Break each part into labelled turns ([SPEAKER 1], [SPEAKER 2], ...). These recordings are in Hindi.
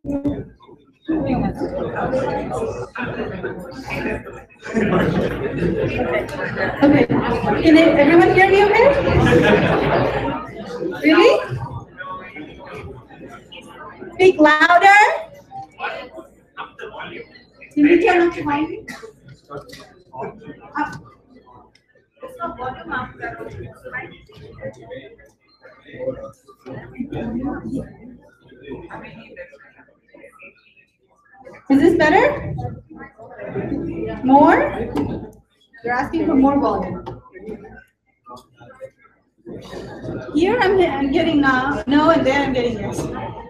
[SPEAKER 1] Okay. Can everyone hear me okay? Really? Speak louder. Can you turn up the volume? Is this better? More? You're asking for more volume. Here I'm getting no, and there I'm getting yes.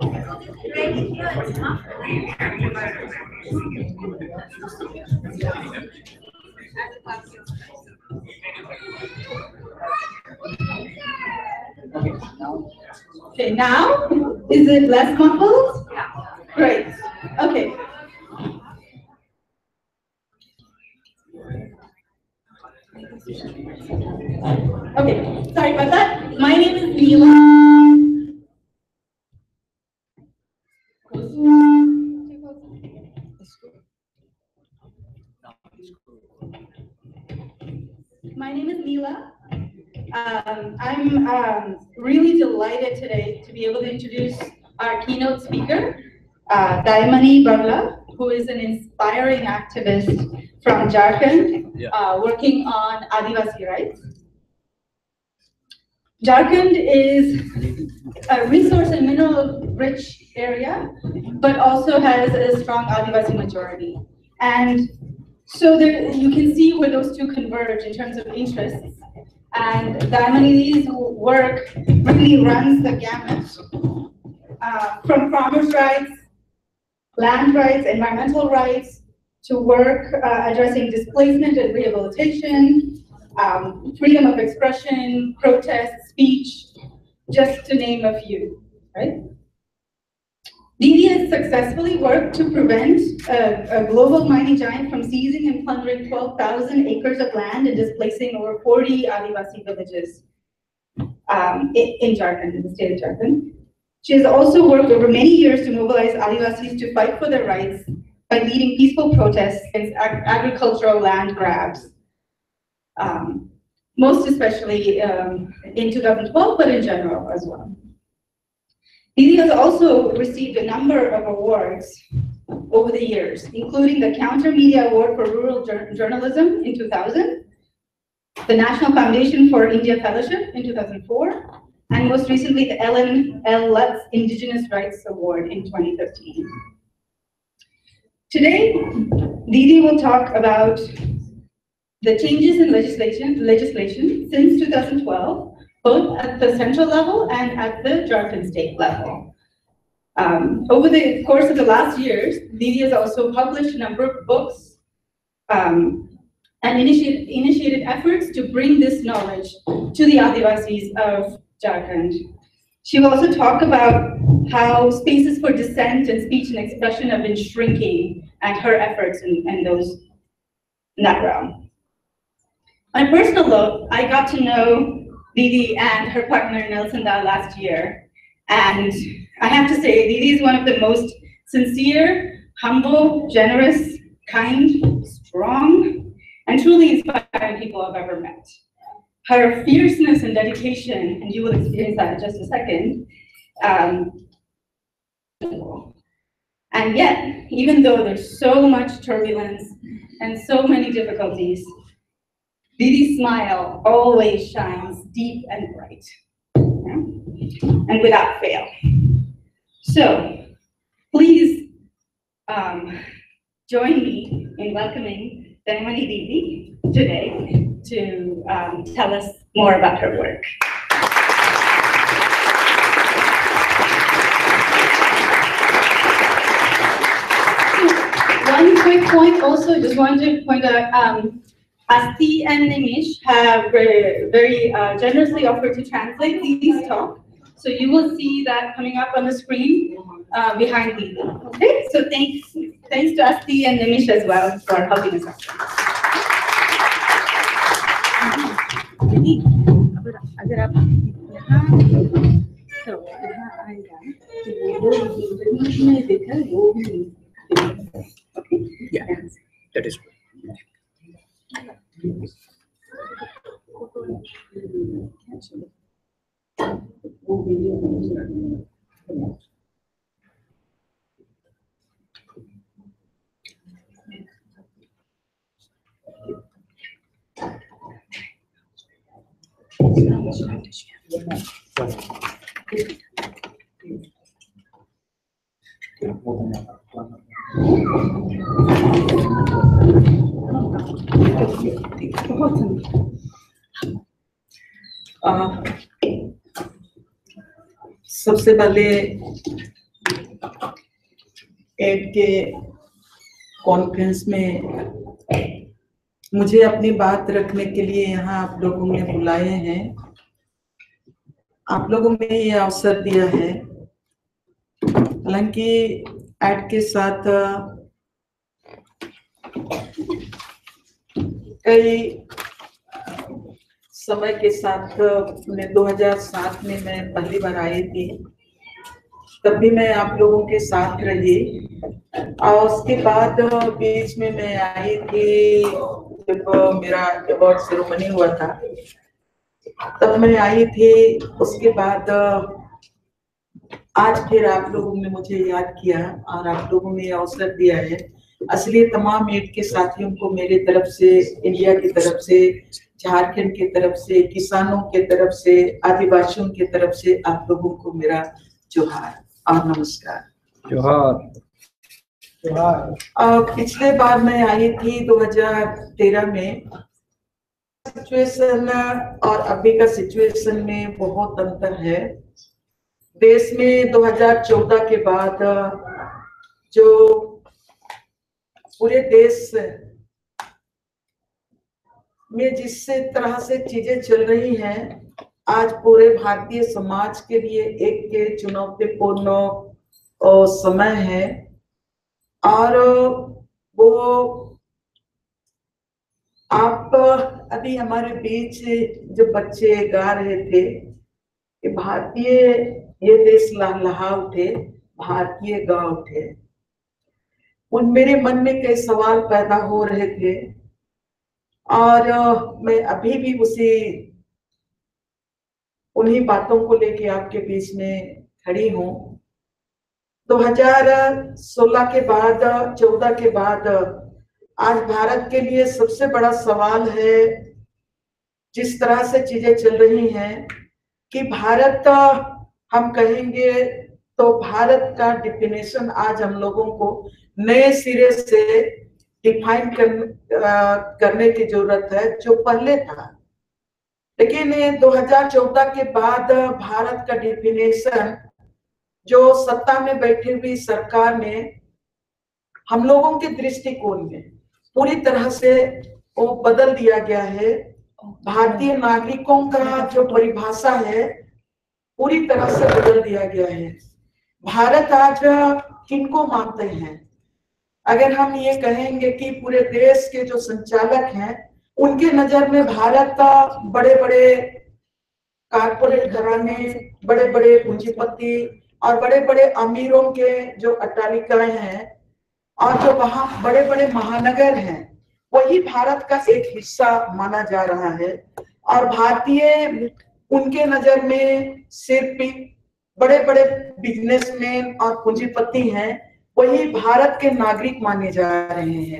[SPEAKER 1] Okay, now is it less muffled? Great. Okay. Okay, sorry about that. My name is Neela. My name is Neela. I'm really delighted today to be able to introduce our keynote speaker, Dayamani Barla, who is an inspiring activist from Jharkhand, working on Adivasi rights. Jharkhand is a resource and mineral-rich area, but also has a strong Adivasi majority. And so there, you can see where those two converge in terms of interests. And Dayamani's work really runs the gamut from farmers' rights, land rights, environmental rights, to work addressing displacement and rehabilitation, freedom of expression, protest, speech, just to name a few, right? Didi has successfully worked to prevent a global mining giant from seizing and plundering 12,000 acres of land and displacing over 40 Adivasi villages in Jharkhand, in the state of Jharkhand. She has also worked over many years to mobilize Adivasis to fight for their rights by leading peaceful protests against agricultural land grabs, most especially in 2012, but in general as well. Didi has also received a number of awards over the years, including the Counter Media Award for Rural Journalism in 2000, the National Foundation for India Fellowship in 2004, and most recently the Ellen L. Lutz Indigenous Rights Award in 2015. Today, Didi will talk about the changes in legislation since 2012, both at the central level and at the Jharkhand state level. Over the course of the last years, Didi has also published a number of books and initiated efforts to bring this knowledge to the Adivasis of Jharkhand. She will also talk about how spaces for dissent and speech and expression have been shrinking and her efforts in that realm. On a personal note, I got to know Didi and her partner Nelson Da last year, and I have to say Didi is one of the most sincere, humble, generous, kind, strong, and truly inspiring people I've ever met. Her fierceness and dedication, and you will experience that in just a second, and yet, even though there's so much turbulence and so many difficulties, Didi's smile always shines deep and bright, and without fail. So, please join me in welcoming Dayamani Didi today to tell us more about her work. One quick point also, just wanted to point out, Asti and Nimish have very generously offered to translate Didi's talk. So you will see that coming up on the screen behind Didi. Okay, so thanks to Asti and Nimish as well for helping us out. Didi, अगर आप यहाँ तो यहाँ आएगा तो ये दो
[SPEAKER 2] में देखा वो भी okay
[SPEAKER 3] Yeah, that is good.
[SPEAKER 2] वो वीडियो सबसे पहले एड के कॉन्फ्रेंस में मुझे अपनी बात रखने के लिए यहाँ आप लोगों ने बुलाए हैं, आप लोगों ने ये अवसर दिया है। हालांकि एड के साथ कई समय के साथ 2007 में मैं पहली बार आई थी, तब भी मैं आप लोगों के साथ रही और उसके बाद बीच में मैं आई थी जब मेरा अवार्ड सेरेमनी हुआ था, तब मैं आई थी। उसके बाद आज फिर आप लोगों ने मुझे याद किया और आप लोगों ने अवसर दिया है। असली तमाम एड के साथियों को मेरे तरफ से, इंडिया की तरफ से, झारखंड की तरफ से, किसानों के तरफ से, आदिवासियों की तरफ से आप लोगों को मेरा जोहार और नमस्कार।
[SPEAKER 3] जोहार।
[SPEAKER 2] पिछले बार मैं आई थी 2013 में। सिचुएशन और अभी का सिचुएशन में बहुत अंतर है। देश में 2014 के बाद जो पूरे देश में जिस तरह से चीजें चल रही हैं, आज पूरे भारतीय समाज के लिए एक चुनौतीपूर्ण समय है। और वो आप अभी हमारे बीच जो बच्चे गा रहे थे कि भारतीय ये देश लहलहा उठे, भारतीय गा उठे, उन मेरे मन में कई सवाल पैदा हो रहे थे और मैं अभी भी उन्हीं बातों को लेके आपके बीच में खड़ी हूँ। 2016 के बाद, 14 के बाद आज भारत के लिए सबसे बड़ा सवाल है, जिस तरह से चीजें चल रही हैं, कि भारत हम कहेंगे तो भारत का डिफिनेशन आज हम लोगों को नए सिरे से डिफाइन करने की जरूरत है, जो पहले था। लेकिन 2014 के बाद भारत का डिफिनेशन जो सत्ता में बैठी हुई सरकार ने हम लोगों के दृष्टिकोण में पूरी तरह से वो बदल दिया गया है। भारतीय नागरिकों का जो परिभाषा है पूरी तरह से बदल दिया गया है। भारत आज किनको मानते हैं? अगर हम ये कहेंगे कि पूरे देश के जो संचालक हैं उनके नजर में भारत का बड़े बड़े कारपोरेट घराने, बड़े बड़े पूंजीपति और बड़े बड़े अमीरों के जो अट्टालिकाएं हैं और जो वहां बड़े बड़े महानगर हैं, वही भारत का एक हिस्सा माना जा रहा है। और भारतीय उनके नजर में सिर्फ बड़े बड़े बिजनेसमैन और पूंजीपति हैं, वही भारत के नागरिक माने जा रहे हैं।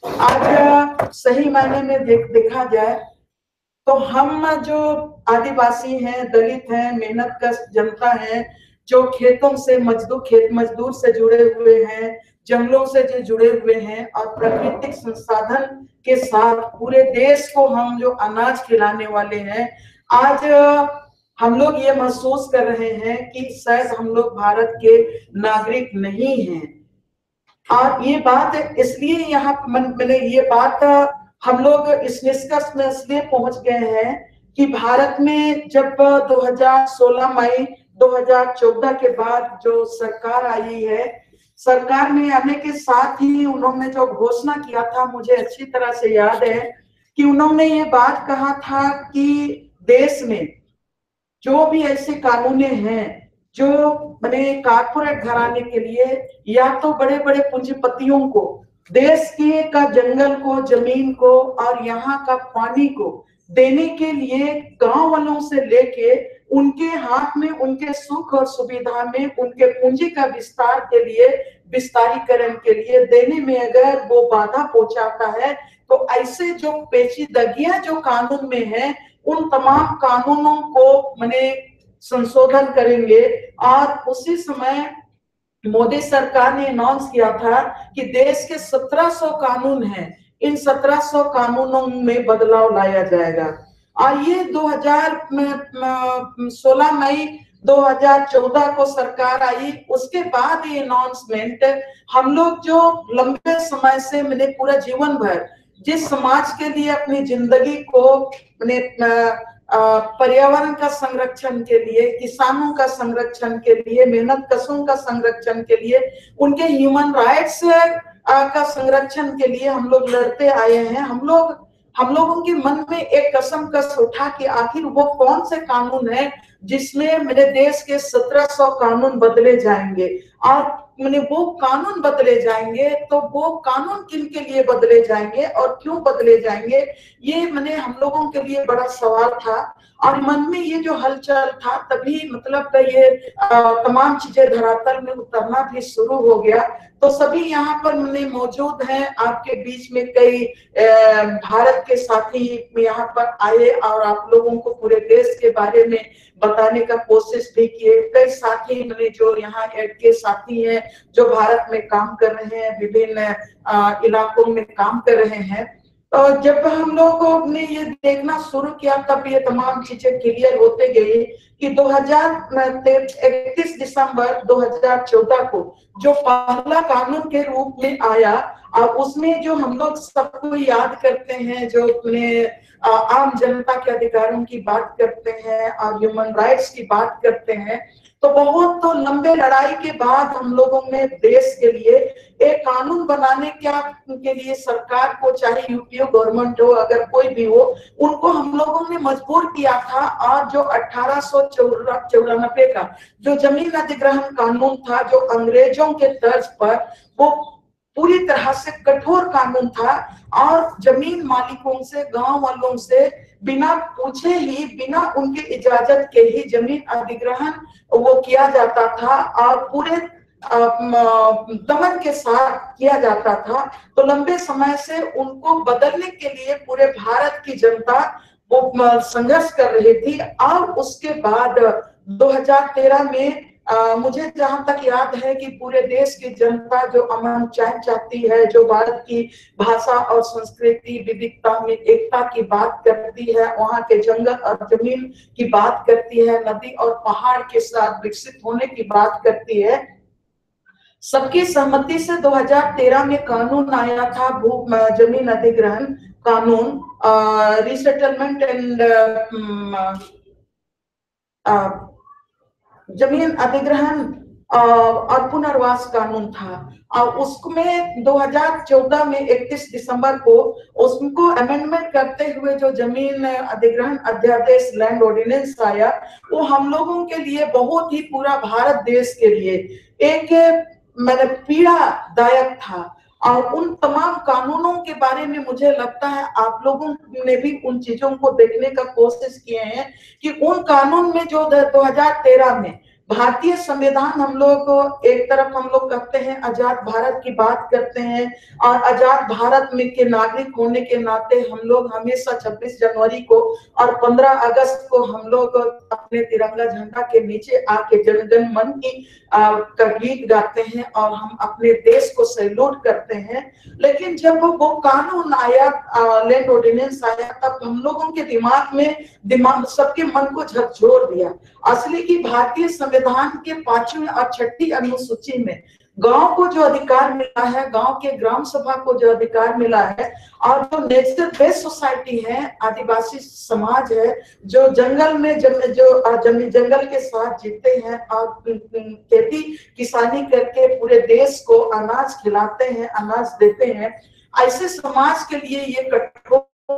[SPEAKER 2] आज सही मायने में देखा जाए तो हम जो आदिवासी हैं, दलित हैं, मेहनत कश जनता है, जो खेतों से खेत मजदूर से जुड़े हुए हैं, जंगलों से जो जुड़े हुए हैं और प्राकृतिक संसाधन के साथ पूरे देश को हम जो अनाज खिलाने वाले हैं, आज हम लोग ये महसूस कर रहे हैं कि शायद हम लोग भारत के नागरिक नहीं हैं। और ये बात इसलिए यहाँ मैंने ये बात हम लोग इस निष्कर्ष में इसलिए पहुंच गए हैं कि भारत में जब 2016 मई 2014 के बाद जो सरकार आई है, सरकार में आने के साथ ही उन्होंने जो घोषणा किया था, मुझे अच्छी तरह से याद है कि उन्होंने ये बात कहा था कि देश में जो भी ऐसे कानून हैं जो मैंने कारपोरेट घराने के लिए या तो बड़े बड़े पूंजीपतियों को देश के का जंगल को, जमीन को और यहाँ का पानी को देने के लिए गांव वालों से लेके उनके हाथ में, उनके सुख और सुविधा में, उनके पूंजी का विस्तार के लिए, विस्तारीकरण के लिए देने में अगर वो बाधा पहुंचाता है, तो ऐसे जो पेचीदगियां जो कानून में है उन तमाम कानूनों को मैंने संशोधन करेंगे। और उसी समय मोदी सरकार ने अनाउंस किया था कि देश के 1700 कानून हैं, इन 1700 कानूनों में बदलाव लाया जाएगा। और ये 16 मई 2014 को सरकार आई। उसके बाद ये अनाउंसमेंट हम लोग जो लंबे समय से मैंने पूरा जीवन भर जिस समाज के लिए अपनी जिंदगी को मैंने पर्यावरण का संरक्षण के लिए, किसानों का संरक्षण के लिए, मेहनत कशों का संरक्षण के लिए, उनके ह्यूमन राइट्स का संरक्षण के लिए हम लोग लड़ते आए हैं। हम लोगों के मन में एक कसम कस उठा कि आखिर वो कौन से कानून है जिसमें मेरे देश के 1700 कानून बदले जाएंगे। और मैंने वो कानून बदले जाएंगे तो वो कानून किन के लिए बदले जाएंगे और क्यों बदले जाएंगे, ये मैंने हम लोगों के लिए बड़ा सवाल था। और मन में ये जो हलचल था तभी मतलब ये तमाम चीजें धरातल में उतरना भी शुरू हो गया। तो सभी यहाँ पर मैंने मौजूद हैं, आपके बीच में कई भारत के साथी यहाँ पर आए और आप लोगों को पूरे देश के बारे में बताने का कोशिश भी किए। कई साथी मैंने जो यहाँ एड के साथी हैं जो भारत में काम कर रहे हैं, विभिन्न इलाकों में काम कर रहे हैं। तो जब हम लोग ने ये देखना शुरू किया तब ये तमाम चीजें क्लियर होते गई कि 31 दिसंबर 2014 को जो पहला कानून के रूप में आया, और उसमें जो हम लोग सबको याद करते हैं, जो अपने आम जनता के अधिकारों की बात करते हैं और ह्यूमन राइट्स की बात करते हैं, तो बहुत तो लंबे लड़ाई के बाद हम लोगों ने देश के लिए एक कानून बनाने के लिए सरकार को, चाहे यूपीए गवर्नमेंट हो, अगर कोई भी हो, उनको हम लोगों ने मजबूर किया था। और जो 1894 का जो जमीन अधिग्रहण कानून था, जो अंग्रेजों के तर्ज पर, वो पूरी तरह से कठोर कानून था और जमीन मालिकों से, गांव वालों से बिना पूछे ही, बिना उनके इजाजत के ही जमीन अधिग्रहण वो किया जाता था और पूरे दमन के साथ किया जाता था। तो लंबे समय से उनको बदलने के लिए पूरे भारत की जनता वो संघर्ष कर रही थी। और उसके बाद 2013 में मुझे जहां तक याद है कि पूरे देश की जनता जो अमन चैन चाहती है, जो भारत की भाषा और संस्कृति विविधता में एकता की बात करती है, वहां के जंगल और जमीन की बात करती है, नदी और पहाड़ के साथ विकसित होने की बात करती है, सबकी सहमति से 2013 में कानून आया था, भू जमीन अधिग्रहण कानून, रीसेटलमेंट एंड जमीन अधिग्रहण और पुनर्वास कानून था। और उसमें 2014 में 31 दिसंबर को उसको अमेंडमेंट करते हुए जो जमीन अधिग्रहण अध्यादेश, लैंड ऑर्डिनेंस आया, वो हम लोगों के लिए बहुत ही, पूरा भारत देश के लिए एक मैंने पीड़ादायक था। और उन तमाम कानूनों के बारे में मुझे लगता है आप लोगों ने भी उन चीजों को देखने का कोशिश किए हैं कि उन कानून में जो 2013 में भारतीय संविधान, हम लोग एक तरफ हम लोग कहते हैं आजाद भारत की बात करते हैं, और आजाद भारत में के नागरिक होने के नाते हम लोग हमेशा 26 जनवरी को और 15 अगस्त को हम लोग अपने तिरंगा झंडा के नीचे आके जन गण मन की का गीत गाते हैं और हम अपने देश को सैल्यूट करते हैं। लेकिन जब वो कानून आया, लैंड ऑर्डिनेंस आया, तब हम लोगों के दिमाग सबके मन को झकझोर दिया। असली की भारतीय संविधान के 5वीं और 6ठी अनुसूची में गांव को जो अधिकार मिला है, गांव के ग्राम सभा को जो अधिकार मिला है, और जो नेचर बेस्ड सोसाइटी है, आदिवासी समाज है, जो जंगल में जंगल के साथ जीते हैं और खेती किसानी करके पूरे देश को अनाज खिलाते हैं, अनाज देते हैं, ऐसे समाज के लिए ये कठोर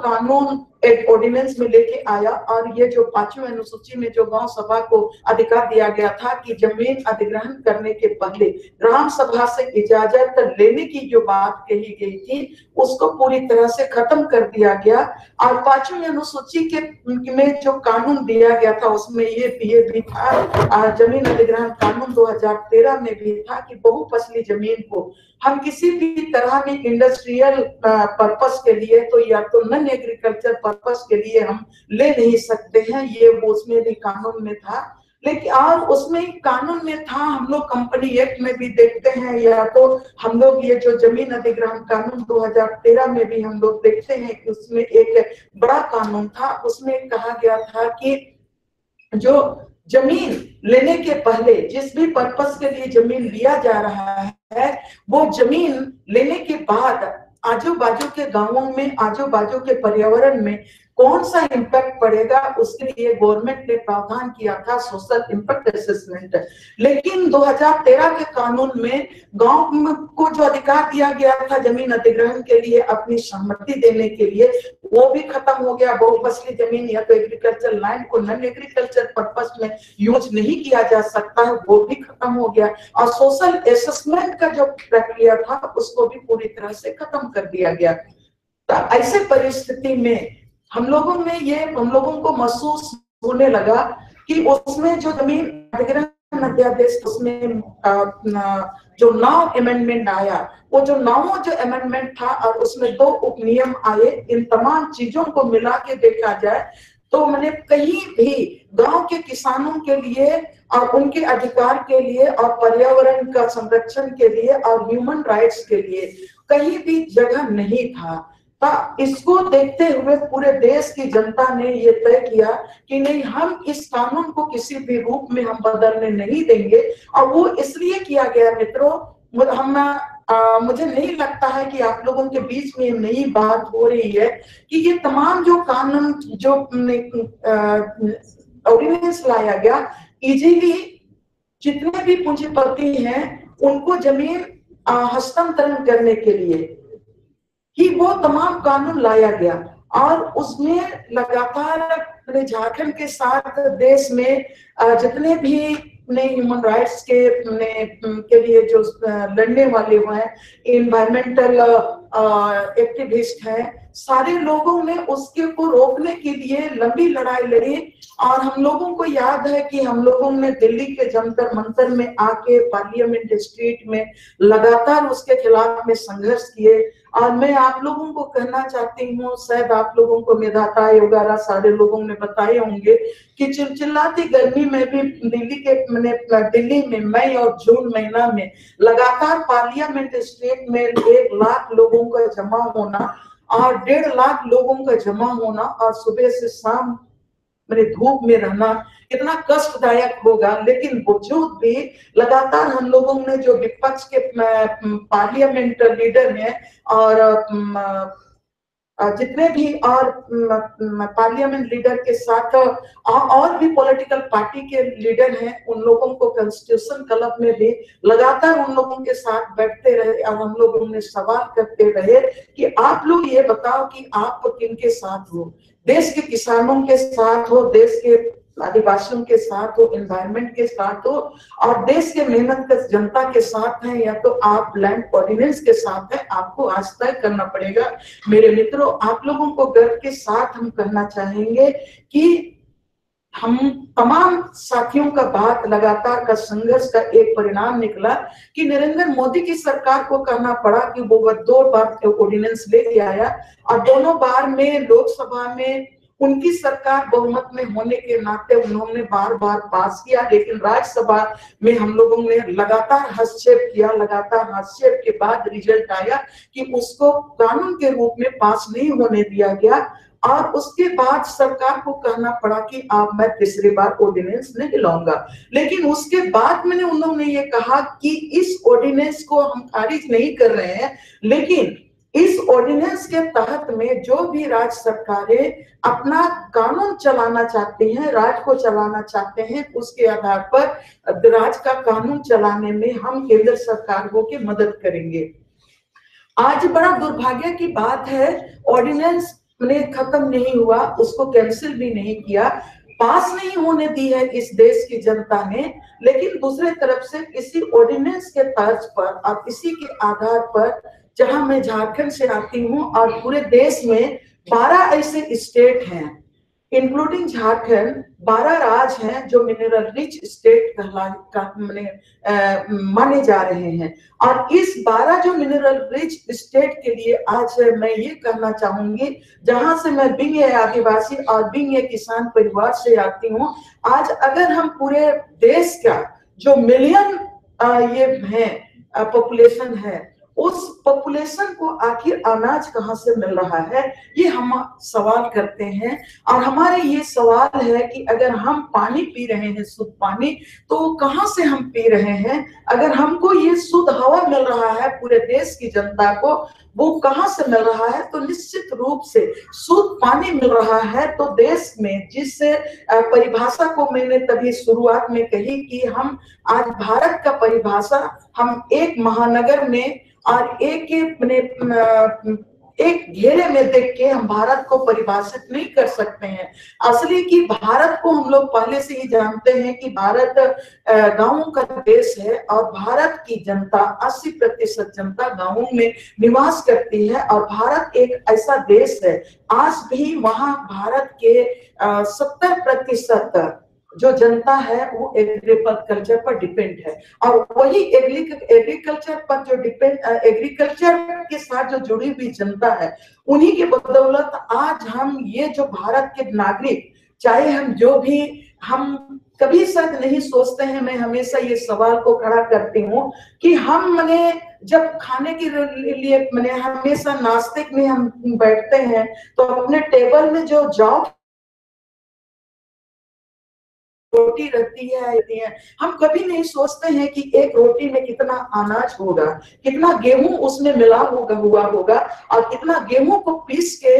[SPEAKER 2] कानून एक ऑर्डिनेंस में लेके आया, और ये जो 5वीं अनुसूची में जो गांव सभा को अधिकार दिया गया था कि जमीन अधिग्रहण करने के पहले ग्राम सभा से इजाजत लेने की जो बात कही गई थी उसको पूरी तरह से खत्म कर दिया गया। और 5वीं अनुसूची के में जो कानून दिया गया था उसमें ये भी था, जमीन अधिग्रहण कानून 2013 में भी था कि बहुफसली जमीन को हम किसी भी तरह में इंडस्ट्रियल पर्पस के लिए तो या तो नॉन एग्रीकल्चर पर्पस के लिए हम ले नहीं सकते हैं, ये उसमें भी कानून में था। लेकिन और उसमें कानून में था, हम लोग कंपनी एक्ट में भी देखते हैं, या तो हम लोग ये जो जमीन अधिग्रहण कानून 2013 में भी हम लोग देखते हैं कि उसमें एक बड़ा कानून था। उसमें कहा गया था कि जो जमीन लेने के पहले जिस भी पर्पस के लिए जमीन लिया जा रहा है वो जमीन लेने के बाद आजू बाजू के गांवों में, आजू बाजू के पर्यावरण में कौन सा इम्पैक्ट पड़ेगा उसके लिए गवर्नमेंट ने प्रावधान किया था सोशल इम्पैक्ट असेसमेंट। लेकिन 2013 के कानून में गांव को जो अधिकार दिया गया था जमीन अधिग्रहण के लिए अपनी सहमति देने के लिए वो भी खत्म हो गया। बहुफसली जमीन या तो एग्रीकल्चर लैंड को नॉन एग्रीकल्चर पर्पस में यूज नहीं किया जा सकता है, वो भी खत्म हो गया। और सोशल असेसमेंट का जो प्रक्रिया था उसको भी पूरी तरह से खत्म कर दिया गया। तो ऐसे परिस्थिति में हम लोगों को महसूस होने लगा कि उसमें जो जमीन अधिग्रहण अध्यादेश उसमें जो 9 अमेंडमेंट आया, वो जो 9वां जो अमेंडमेंट था और उसमें 2 उपनियम आए, इन तमाम चीजों को मिला के देखा जाए तो मैंने कहीं भी गांव के किसानों के लिए और उनके अधिकार के लिए और पर्यावरण का संरक्षण के लिए और ह्यूमन राइट्स के लिए कहीं भी जगह नहीं था। इसको देखते हुए पूरे देश की जनता ने ये तय किया कि नहीं, हम इस कानून को किसी भी रूप में हम बदलने नहीं देंगे। और वो इसलिए किया गया मित्रों, मुझे नहीं लगता है कि आप लोगों के बीच में नई बात हो रही है कि ये तमाम जो कानून जो ऑर्डिनेंस लाया गया, इजीली जितने भी पूंजीपति हैं उनको जमीन हस्तांतरण करने के लिए ही वो तमाम कानून लाया गया। और उसमें लगातार झारखंड के साथ देश में जितने भी ह्यूमन राइट्स के लिए जो लड़ने वाले हुए हैं, इन्वायरमेंटल एक्टिविस्ट हैं, सारे लोगों ने उसके को रोकने के लिए लंबी लड़ाई लड़ी। और हम लोगों को याद है कि हम लोगों ने दिल्ली के जंतर मंतर में आके पार्लियामेंट स्ट्रीट में लगातार उसके खिलाफ में संघर्ष किए। और मैं आप लोगों को कहना चाहती हूँ, शायद आप लोगों को मेधाता वगैरह सारे लोगों ने बताए होंगे कि चिलचिलाती गर्मी में भी दिल्ली में मई और जून महीना में लगातार पार्लियामेंट स्ट्रीट में 1 लाख लोगों का जमा होना और 1.5 लाख लोगों का जमा होना और सुबह से शाम धूप में रहना कितना कष्टदायक होगा। लेकिन बावजूद भी लगातार हम लोगों ने जो विपक्ष के पार्लियामेंट लीडर हैं और जितने भी और पार्लियामेंट लीडर के साथ और भी पॉलिटिकल पार्टी के लीडर हैं, उन लोगों को कॉन्स्टिट्यूशन क्लब में भी लगातार उन लोगों के साथ बैठते रहे और हम लोग उन्हें सवाल करते रहे कि आप लोग ये बताओ कि आप किनके साथ हो, देश के किसानों के साथ हो, देश के आदिवासियों के साथ हो, एनवायरनमेंट के साथ हो और देश के मेहनत जनता के साथ हैं, या तो आप लैंड ऑर्डिनेंस के साथ हैं। आपको आज तय करना पड़ेगा। मेरे मित्रों, आप लोगों को गर्व के साथ हम कहना चाहेंगे कि हम तमाम साथियों का बात लगातार का संघर्ष का एक परिणाम निकला कि नरेंद्र मोदी की सरकार को कहना पड़ा कि वो 2 बार ऑर्डिनेंस लेके आया और दोनों बार में लोकसभा में उनकी सरकार बहुमत में होने के नाते उन्होंने बार बार पास किया। लेकिन राज्यसभा में हम लोगों ने लगातार हस्तक्षेप किया। लगातार हस्तक्षेप के बाद रिजल्ट आया कि उसको कानून के रूप में पास नहीं होने दिया गया और उसके बाद सरकार को कहना पड़ा कि अब मैं तीसरी बार ऑर्डिनेंस नहीं लाऊंगा। लेकिन उसके बाद उन्होंने ये कहा कि इस ऑर्डिनेंस को हम खारिज नहीं कर रहे हैं, लेकिन इस ऑर्डिनेंस के तहत में जो भी राज्य सरकारें अपना कानून चलाना चाहते हैं, राज्य को चलाना चाहते हैं, उसके आधार पर राज्य का कानून चलाने में हम केंद्र सरकार को की मदद करेंगे। आज बड़ा दुर्भाग्य की बात है, ऑर्डिनेंस मैंने खत्म नहीं हुआ, उसको कैंसिल भी नहीं किया, पास नहीं होने दी है इस देश की जनता ने, लेकिन दूसरे तरफ से किसी ऑर्डिनेंस के तर्ज पर और इसी के आधार पर, जहां मैं झारखंड से आती हूँ और पूरे देश में 12 ऐसे स्टेट हैं इंक्लूडिंग झारखंड, 12 राज्य हैं जो मिनरल रिच स्टेट माने जा रहे हैं। और इस 12 जो मिनरल रिच स्टेट के लिए आज मैं ये कहना चाहूंगी, जहां से मैं बिंग आदिवासी और बिंग किसान परिवार से आती हूँ, आज अगर हम पूरे देश का जो मिलियन ये है पॉपुलेशन है, उस पॉपुलेशन को आखिर अनाज कहाँ से मिल रहा है, ये हम सवाल करते हैं। और हमारे ये सवाल है कि अगर हम पानी पी रहे हैं शुद्ध पानी, तो कहाँ से हम पी रहे हैं? अगर हमको ये शुद्ध हवा मिल रहा है पूरे देश की जनता को, वो कहाँ से मिल रहा है? तो निश्चित रूप से शुद्ध पानी मिल रहा है। तो देश में जिस परिभाषा को मैंने तभी शुरुआत में कही कि हम आज भारत का परिभाषा हम एक महानगर में और एक घेरे में देख के हम भारत को परिभाषित नहीं कर सकते हैं। असली कि भारत को हम लोग पहले से ही जानते हैं कि भारत गांवों का देश है और भारत की जनता 80% जनता गांवों में निवास करती है। और भारत एक ऐसा देश है, आज भी वहां भारत के 70% जो जनता है वो एग्रीकल्चर पर डिपेंड है। और वही एग्रीकल्चर पर जो डिपेंड, एग्रीकल्चर के साथ जो जुड़ी हुई जनता है, उन्हीं के बदौलत आज हम ये जो भारत के नागरिक, चाहे हम जो भी, हम कभी शायद नहीं सोचते हैं, मैं हमेशा ये सवाल को खड़ा करती हूँ कि हम मैंने जब खाने के लिए मैंने हमेशा नाश्ते में हम बैठते हैं तो अपने टेबल में जो जौ रोटी रहती है, हम कभी नहीं सोचते हैं कि एक रोटी में कितना अनाज होगा, कितना गेहूं उसमें मिला हुआ होगा और कितना गेहूं को पीस के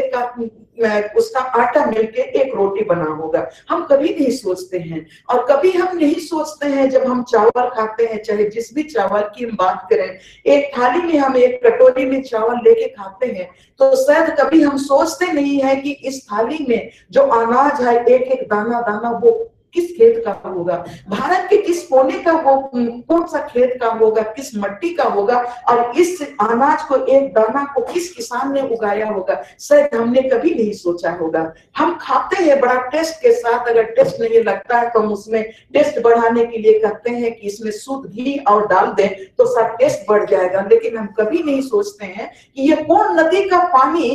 [SPEAKER 2] उसका आटा मिलके एक रोटी बना होगा। हम कभी नहीं सोचते हैं। और कभी हम नहीं सोचते हैं जब हम चावल खाते हैं, चाहे जिस भी चावल की हम बात करें, एक थाली में हम एक कटोरी में चावल लेके खाते हैं, तो शायद कभी हम सोचते नहीं है कि इस थाली में जो अनाज है, एक एक दाना दाना वो किस खेत का होगा, भारत के किस कोने का वो कौन सा खेत का होगा, किस मिट्टी का होगा, और इस अनाज को एक दाना को किस किसान ने उगाया होगा, शायद हमने कभी नहीं सोचा होगा। हम खाते हैं बड़ा टेस्ट के साथ, अगर टेस्ट नहीं लगता है तो हम उसमें टेस्ट बढ़ाने के लिए कहते हैं कि इसमें शुद्ध घी और डाल दें तो सब टेस्ट बढ़ जाएगा। लेकिन हम कभी नहीं सोचते हैं कि ये कौन नदी का पानी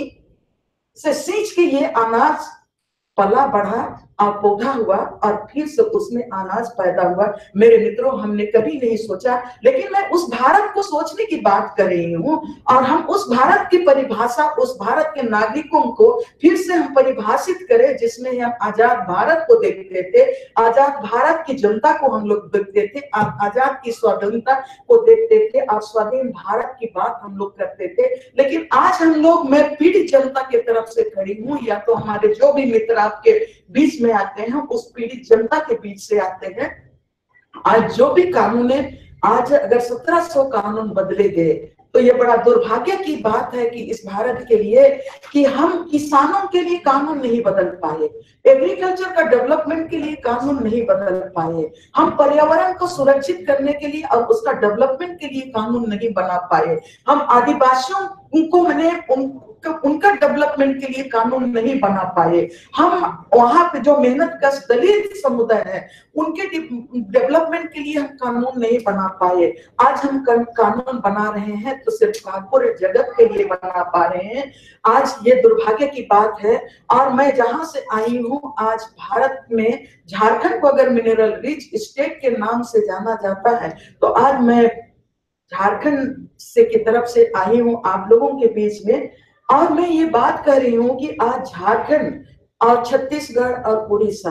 [SPEAKER 2] से सींच के ये अनाज पला बढ़ा और पौधा हुआ और फिर से उसमें अनाज पैदा हुआ। मेरे मित्रों, हमने कभी नहीं सोचा। लेकिन मैं उस भारत को सोचने की बात कर रही हूँ, और हम उस भारत की परिभाषा, उस भारत के नागरिकों को फिर से हम परिभाषित करें जिसमें हम आजाद भारत को देखते थे, आजाद भारत की जनता को हम लोग देखते थे, आजाद की स्वाधीनता को देखते थे और स्वाधीन भारत की बात हम लोग करते थे। लेकिन आज हम लोग, मैं पीड़ित जनता की तरफ से खड़ी हूँ, या तो हमारे जो भी मित्र आपके बीच में आते हैं, हम उस पीड़ित जनता के बीच से आते हैं। आज जो भी कानून है, आज अगर 1700 कानून बदले गए तो ये बड़ा दुर्भाग्य की बात है कि इस भारत के लिए कि हम किसानों के लिए कानून नहीं बदल पाए, एग्रीकल्चर का डेवलपमेंट के लिए कानून नहीं बदल पाए, हम पर्यावरण को सुरक्षित करने के लिए और उसका डेवलपमेंट के लिए कानून नहीं बना पाए, हम आदिवासियों को मैंने उनका डेवलपमेंट के लिए कानून नहीं बना पाए, हम वहां पे जो मेहनत कश दलित समुदाय है उनके डेवलपमेंट के लिए हम कानून नहीं बना पाए। आज हम कानून बना रहे हैं तो सिर्फ कॉर्पोरेट जगत के लिए बना पा रहे हैं। आज ये दुर्भाग्य की बात है। और मैं जहां से आई हूँ, आज भारत में झारखंड को अगर मिनरल रिच स्टेट के नाम से जाना जाता है, तो आज मैं झारखंड से की तरफ से आई हूँ आप लोगों के बीच में, और मैं ये बात कर रही हूँ कि आज झारखंड और छत्तीसगढ़ और उड़ीसा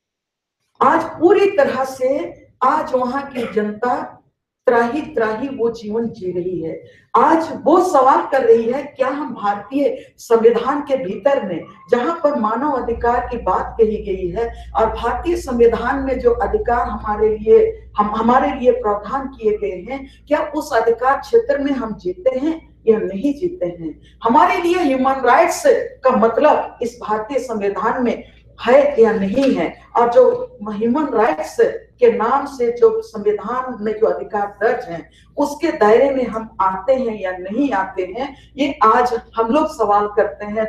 [SPEAKER 2] आज पूरी तरह से, आज वहां की जनता त्राही त्राही वो जीवन जी रही है। आज वो सवाल कर रही है, क्या हम भारतीय संविधान के भीतर में, जहां पर मानव अधिकार की बात कही गई है और भारतीय संविधान में जो अधिकार हमारे लिए प्रावधान किए गए हैं, क्या उस अधिकार क्षेत्र में हम जीते हैं? या नहीं जीते हैं। हमारे लिए ह्यूमन राइट्स का मतलब इस भारतीय संविधान में है या नहीं है, और जो ह्यूमन राइट्स के नाम से जो संविधान में जो अधिकार दर्ज हैं उसके दायरे में हम आते हैं या नहीं आते हैं, ये आज हम लोग सवाल करते हैं।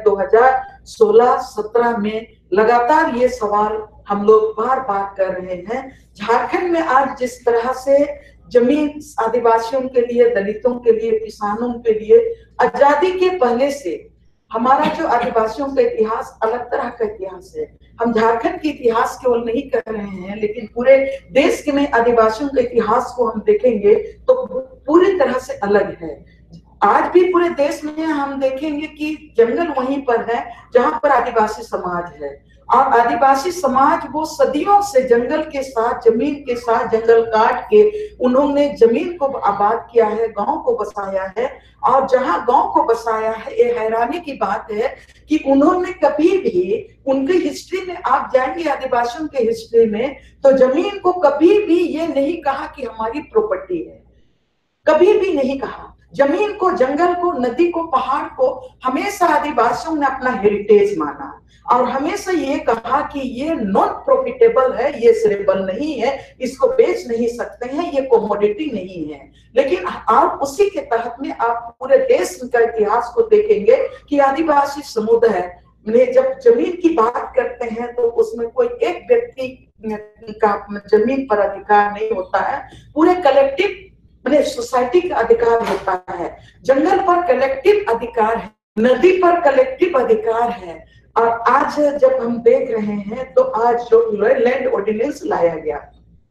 [SPEAKER 2] 2016-17 में लगातार ये सवाल हम लोग बार बार कर रहे हैं। झारखंड में आज जिस तरह से जमीन आदिवासियों के लिए, दलितों के लिए, किसानों के लिए, आजादी के पहले से हमारा जो आदिवासियों का इतिहास अलग तरह का इतिहास है। हम झारखंड के इतिहास केवल नहीं कर रहे हैं, लेकिन पूरे देश के में आदिवासियों के इतिहास को हम देखेंगे तो पूरी तरह से अलग है। आज भी पूरे देश में हम देखेंगे कि जंगल वहीं पर है जहां पर आदिवासी समाज है, और आदिवासी समाज वो सदियों से जंगल के साथ, जमीन के साथ, जंगल काट के उन्होंने जमीन को आबाद किया है, गांव को बसाया है। और जहां गांव को बसाया है, ये हैरानी की बात है कि उन्होंने कभी भी, उनकी हिस्ट्री में आप जाएंगे आदिवासियों के हिस्ट्री में, तो जमीन को कभी भी ये नहीं कहा कि हमारी प्रॉपर्टी है, कभी भी नहीं कहा। जमीन को, जंगल को, नदी को, पहाड़ को हमेशा आदिवासियों ने अपना हेरिटेज माना, और हमेशा ये कहा कि ये नॉन प्रॉफिटेबल है, ये सेलेबल नहीं है, इसको बेच नहीं सकते हैं, ये कमोडिटी नहीं है। लेकिन आप उसी के तहत में आप पूरे देश का इतिहास को देखेंगे कि आदिवासी समुदाय ने जब जमीन की बात करते हैं तो उसमें कोई एक व्यक्ति का जमीन पर अधिकार नहीं होता है, पूरे कलेक्टिव सोसाइटी का अधिकार होता है। जंगल पर कलेक्टिव अधिकार है, नदी पर कलेक्टिव अधिकार है। और आज जब हम देख रहे हैं तो आज जो लैंड ऑर्डिनेंस लाया गया,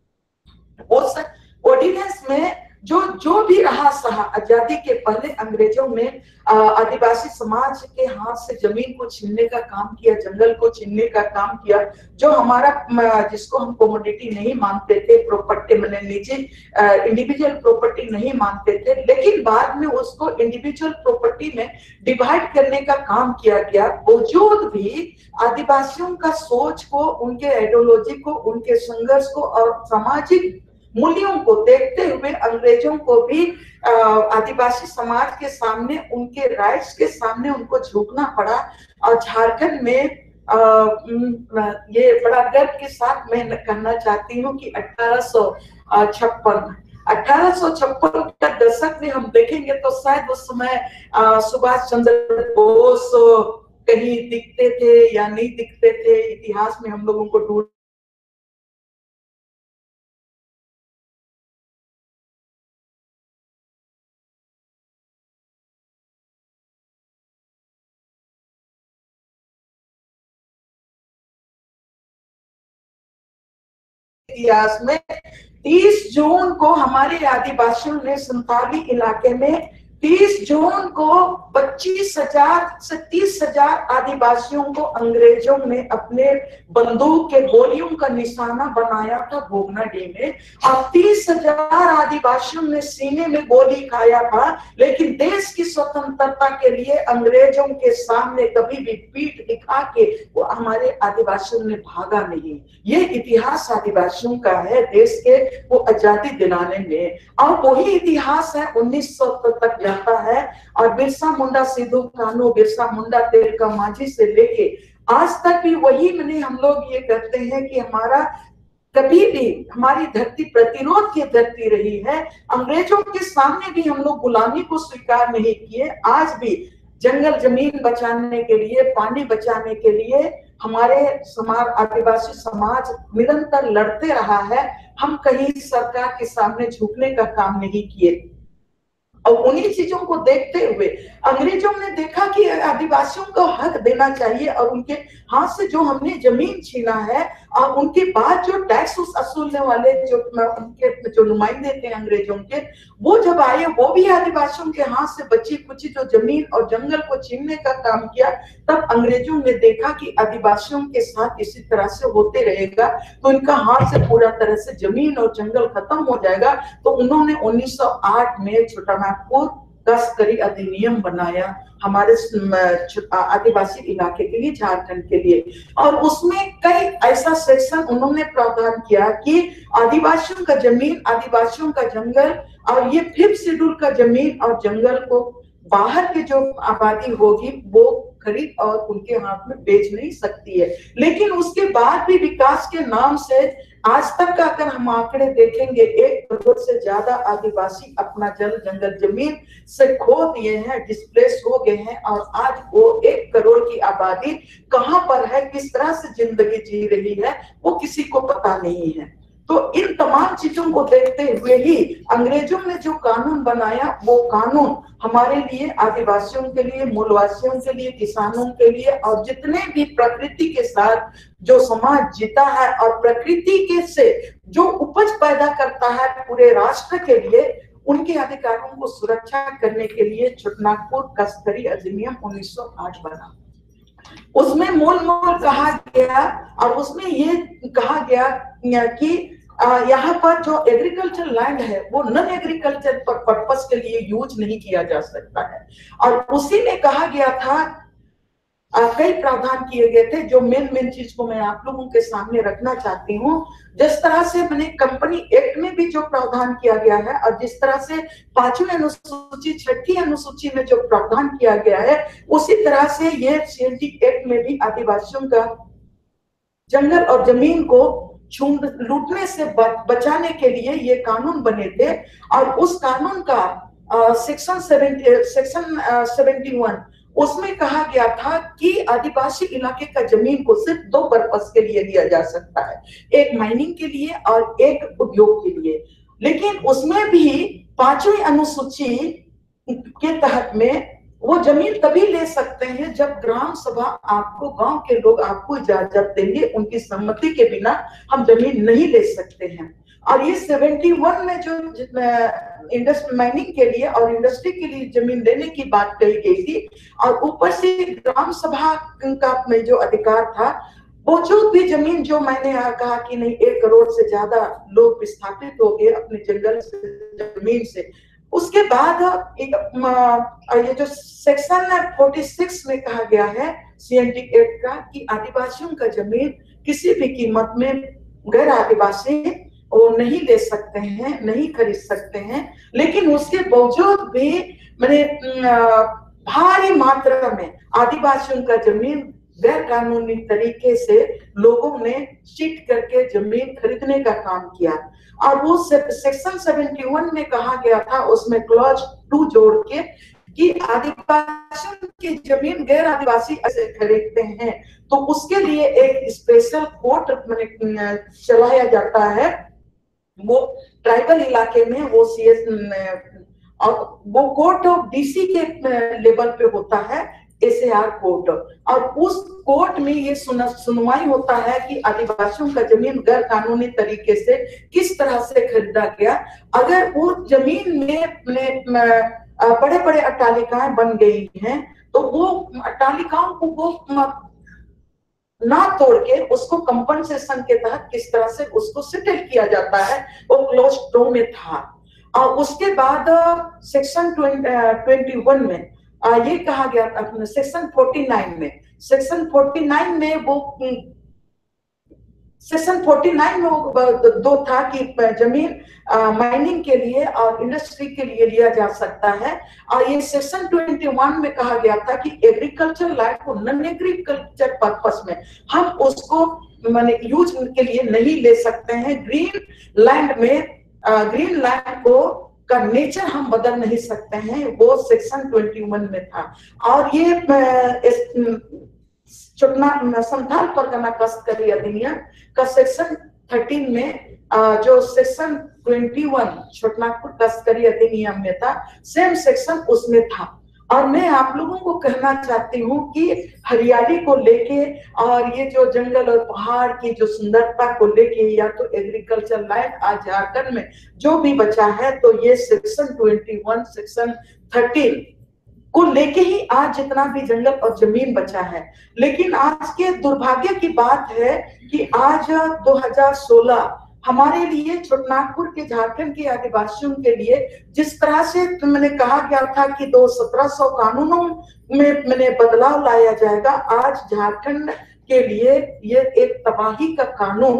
[SPEAKER 2] उस ऑर्डिनेंस में जो भी रहा सहा, आजादी के पहले अंग्रेजों ने आदिवासी समाज के हाथ से जमीन को छीनने का काम किया, जंगल को छीनने का काम किया, जो हमारा, जिसको हम कमोडिटी नहीं मानते थे, प्रॉपर्टी मैंने निजी इंडिविजुअल प्रॉपर्टी नहीं मानते थे, लेकिन बाद में उसको इंडिविजुअल प्रॉपर्टी में डिवाइड करने का काम किया गया। वजूद भी आदिवासियों का सोच को, उनके आइडियोलॉजी को, उनके संघर्ष को और सामाजिक मूल्यों को देखते हुए अंग्रेजों को भी आदिवासी समाज के सामने, उनके राइट्स के सामने उनको झुकना पड़ा। और झारखंड में ये बड़ा गर्व के साथ मैं कहना चाहती हूँ कि 1856 का दशक में हम देखेंगे तो शायद उस समय सुभाष चंद्र बोस कहीं दिखते थे या नहीं दिखते थे, इतिहास में हम लोगों को ढूंढ इतिहास में 30 जून को हमारे आदिवासियों ने संताली इलाके में 30 जून को 25,000 से 30,000 आदिवासियों को अंग्रेजों ने अपने बंदूक के गोलियों का निशाना बनाया था भोगनाडीह में, और 30,000 आदिवासियों ने सीने में गोली खाया था। लेकिन देश की स्वतंत्रता के लिए अंग्रेजों के सामने कभी भी पीठ दिखा के वो हमारे आदिवासियों ने भागा नहीं। ये इतिहास आदिवासियों का है देश के वो आजादी दिलाने में, और वही इतिहास है 1900 तक जाता है। और बिरसा मुंडा, सिद्धू कान्हू, बिरसा मुंडा, तिलका मांझी से लेके आज तक भी वही मैंने, हम लोग ये कहते हैं कि हमारा कभी भी हमारी धरती प्रतिरोध की धरती रही है। अंग्रेजों के सामने भी हम लोग गुलामी को स्वीकार नहीं किए। आज भी जंगल जमीन बचाने के लिए, पानी बचाने के लिए हमारे समाज, आदिवासी समाज निरंतर लड़ते रहा है। हम कहीं सरकार के सामने झुकने का काम नहीं किए। और उन्हीं चीजों को देखते हुए अंग्रेजों ने देखा कि आदिवासियों को हक देना चाहिए, और उनके हाथ से जो हमने जमीन छीना है और उनके बाद जो टैक्स वसूलने वाले जो उनके जो नुमाइंदे थे अंग्रेजों के, वो जब आए वो भी आदिवासियों के हाथ से बची कुची जो जमीन और जंगल को छीनने का काम किया। तब अंग्रेजों ने देखा कि आदिवासियों के साथ इसी तरह से होते रहेगा तो इनका हाथ से पूरा तरह से जमीन और जंगल खत्म हो जाएगा। तो उन्होंने 1908 में छोटानागपुर तस्करी अधिनियम बनाया हमारे आदिवासी इलाके के लिए, झारखंड के लिए। और उसमें कई ऐसा सेक्शन उन्होंने प्रावधान किया कि आदिवासियों का जमीन, आदिवासियों का जंगल, और ये 5th शेड्यूल का जमीन और जंगल को बाहर की जो आबादी होगी वो खरीद और उनके हाथ में बेच नहीं सकती है। लेकिन उसके बाद भी विकास के नाम से आज तक का अगर हम आंकड़े देखेंगे 1 करोड़ से ज्यादा आदिवासी अपना जल जंगल जमीन से खो दिए हैं, डिस्प्लेस हो गए हैं, और आज वो 1 करोड़ की आबादी कहां पर है, किस तरह से जिंदगी जी रही है, वो किसी को पता नहीं है। तो इन तमाम चीजों को देखते हुए ही अंग्रेजों ने जो कानून बनाया, वो कानून हमारे लिए, आदिवासियों के लिए, मूलवासियों के लिए, किसानों के लिए, और जितने भी प्रकृति के साथ जो समाज जीता है और प्रकृति के से जो उपज पैदा करता है पूरे राष्ट्र के लिए, उनके अधिकारों को सुरक्षा करने के लिए छुटनागपुर कस्टडी अधिनियम 1908 बना। उसमें मूल कहा गया, और उसमें ये कहा गया कि यहाँ पर जो एग्रीकल्चर लैंड है वो नॉन एग्रीकल्चर पर्पस के लिए यूज नहीं किया जा सकता है। और उसी में कहा गया था, कई प्रावधान किए गए थे, जो मेन चीज को मैं आप लोगों के सामने रखना चाहती हूँ। जिस तरह से मैंने कंपनी एक्ट में भी जो प्रावधान किया गया है, और जिस तरह से 5वीं अनुसूची 6ठी अनुसूची में जो प्रावधान किया गया है, उसी तरह से ये सीएनटी एक्ट में भी आदिवासियों का जंगल और जमीन को लूटने से बचाने के लिए ये कानून बने थे। और उस कानून का सेक्शन 71 उसमें कहा गया था कि आदिवासी इलाके का जमीन को सिर्फ 2 पर्पस के लिए लिया जा सकता है, एक माइनिंग के लिए और एक उद्योग के लिए। लेकिन उसमें भी 5वीं अनुसूची के तहत में वो जमीन तभी ले सकते हैं जब ग्राम सभा आपको, गांव के लोग आपको इजाजत देंगे, उनकी सम्मति के बिना हम जमीन नहीं ले सकते हैं। और ये 71 में जो इंडस्ट्री माइनिंग के लिए और इंडस्ट्री के लिए जमीन लेने की बात कही गई थी, और ऊपर से ग्राम सभा का में जो अधिकार था, वो जो भी जमीन, जो मैंने कहा कि नहीं 1 करोड़ से ज्यादा लोग विस्थापित हो गए अपने जंगल से, जमीन से। उसके बाद ये जो सेक्शन 46 में कहा गया है सीएनटी एक्ट का कि आदिवासियों का जमीन किसी भी कीमत में गैर आदिवासी वो नहीं ले सकते हैं, नहीं खरीद सकते हैं। लेकिन उसके बावजूद भी मैंने भारी मात्रा में आदिवासियों का जमीन गैर कानूनी तरीके से लोगों ने चीट करके जमीन खरीदने का काम किया। और वो सेक्शन 71 में कहा गया था, उसमें क्लॉज 2 जोड़ के कि आदिवासियों की जमीन गैर आदिवासी ऐसे खरीदते हैं तो उसके लिए एक स्पेशल कोर्ट चलाया जाता है। वो ट्राइबल इलाके में वो सीएस और वो कोर्ट डीसी के लेवल पे होता है, एसएआर कोर्ट। और उस कोर्ट में ये सुनवाई होता है कि आदिवासियों का जमीन गैर कानूनी तरीके से किस तरह से खरीदा गया। अगर वो जमीन में बड़े बड़े अट्टालिकाएं बन गई हैं तो वो अट्टालिकाओं को वो ना तोड़ के उसको कंपनसेशन के तहत किस तरह से उसको सेटल किया जाता है, वो क्लोज 2 में था। और उसके बाद सेक्शन 21 में ये कहा गया था, सेक्शन 49 में, सेक्शन 49 में वो सेक्शन 49 में वो 2 था कि जमीन माइनिंग के लिए और इंडस्ट्री के लिए लिया जा सकता है। और ये सेक्शन 21 में कहा गया था कि एग्रीकल्चर लैंड को नॉन एग्रीकल्चर पर्पस में हम उसको माने यूज के लिए नहीं ले सकते हैं। ग्रीन लैंड में ग्रीन लैंड को का नेचर हम बदल नहीं सकते हैं, वो सेक्शन 21 में था। और ये संथाल परगना कस्टडी अधिनियम का सेक्शन 13 में जो सेक्शन 21 छोटनागपुर कस्टडी अधिनियम में था, सेम सेक्शन उसमें था। और मैं आप लोगों को कहना चाहती हूँ कि हरियाली को लेके और ये जो जंगल और पहाड़ की जो सुंदरता को लेके, या तो एग्रीकल्चर लैंड आज झारखंड में जो भी बचा है, तो ये सेक्शन 21 सेक्शन 13 को लेके ही आज जितना भी जंगल और जमीन बचा है। लेकिन आज के दुर्भाग्य की बात है कि आज 2016 हमारे लिए छोटनागपुर के झारखंड के आदिवासियों के लिए जिस तरह से मैंने कहा गया था कि 1700 कानूनों में मैंने बदलाव लाया जाएगा, आज झारखंड के लिए ये एक तबाही का कानून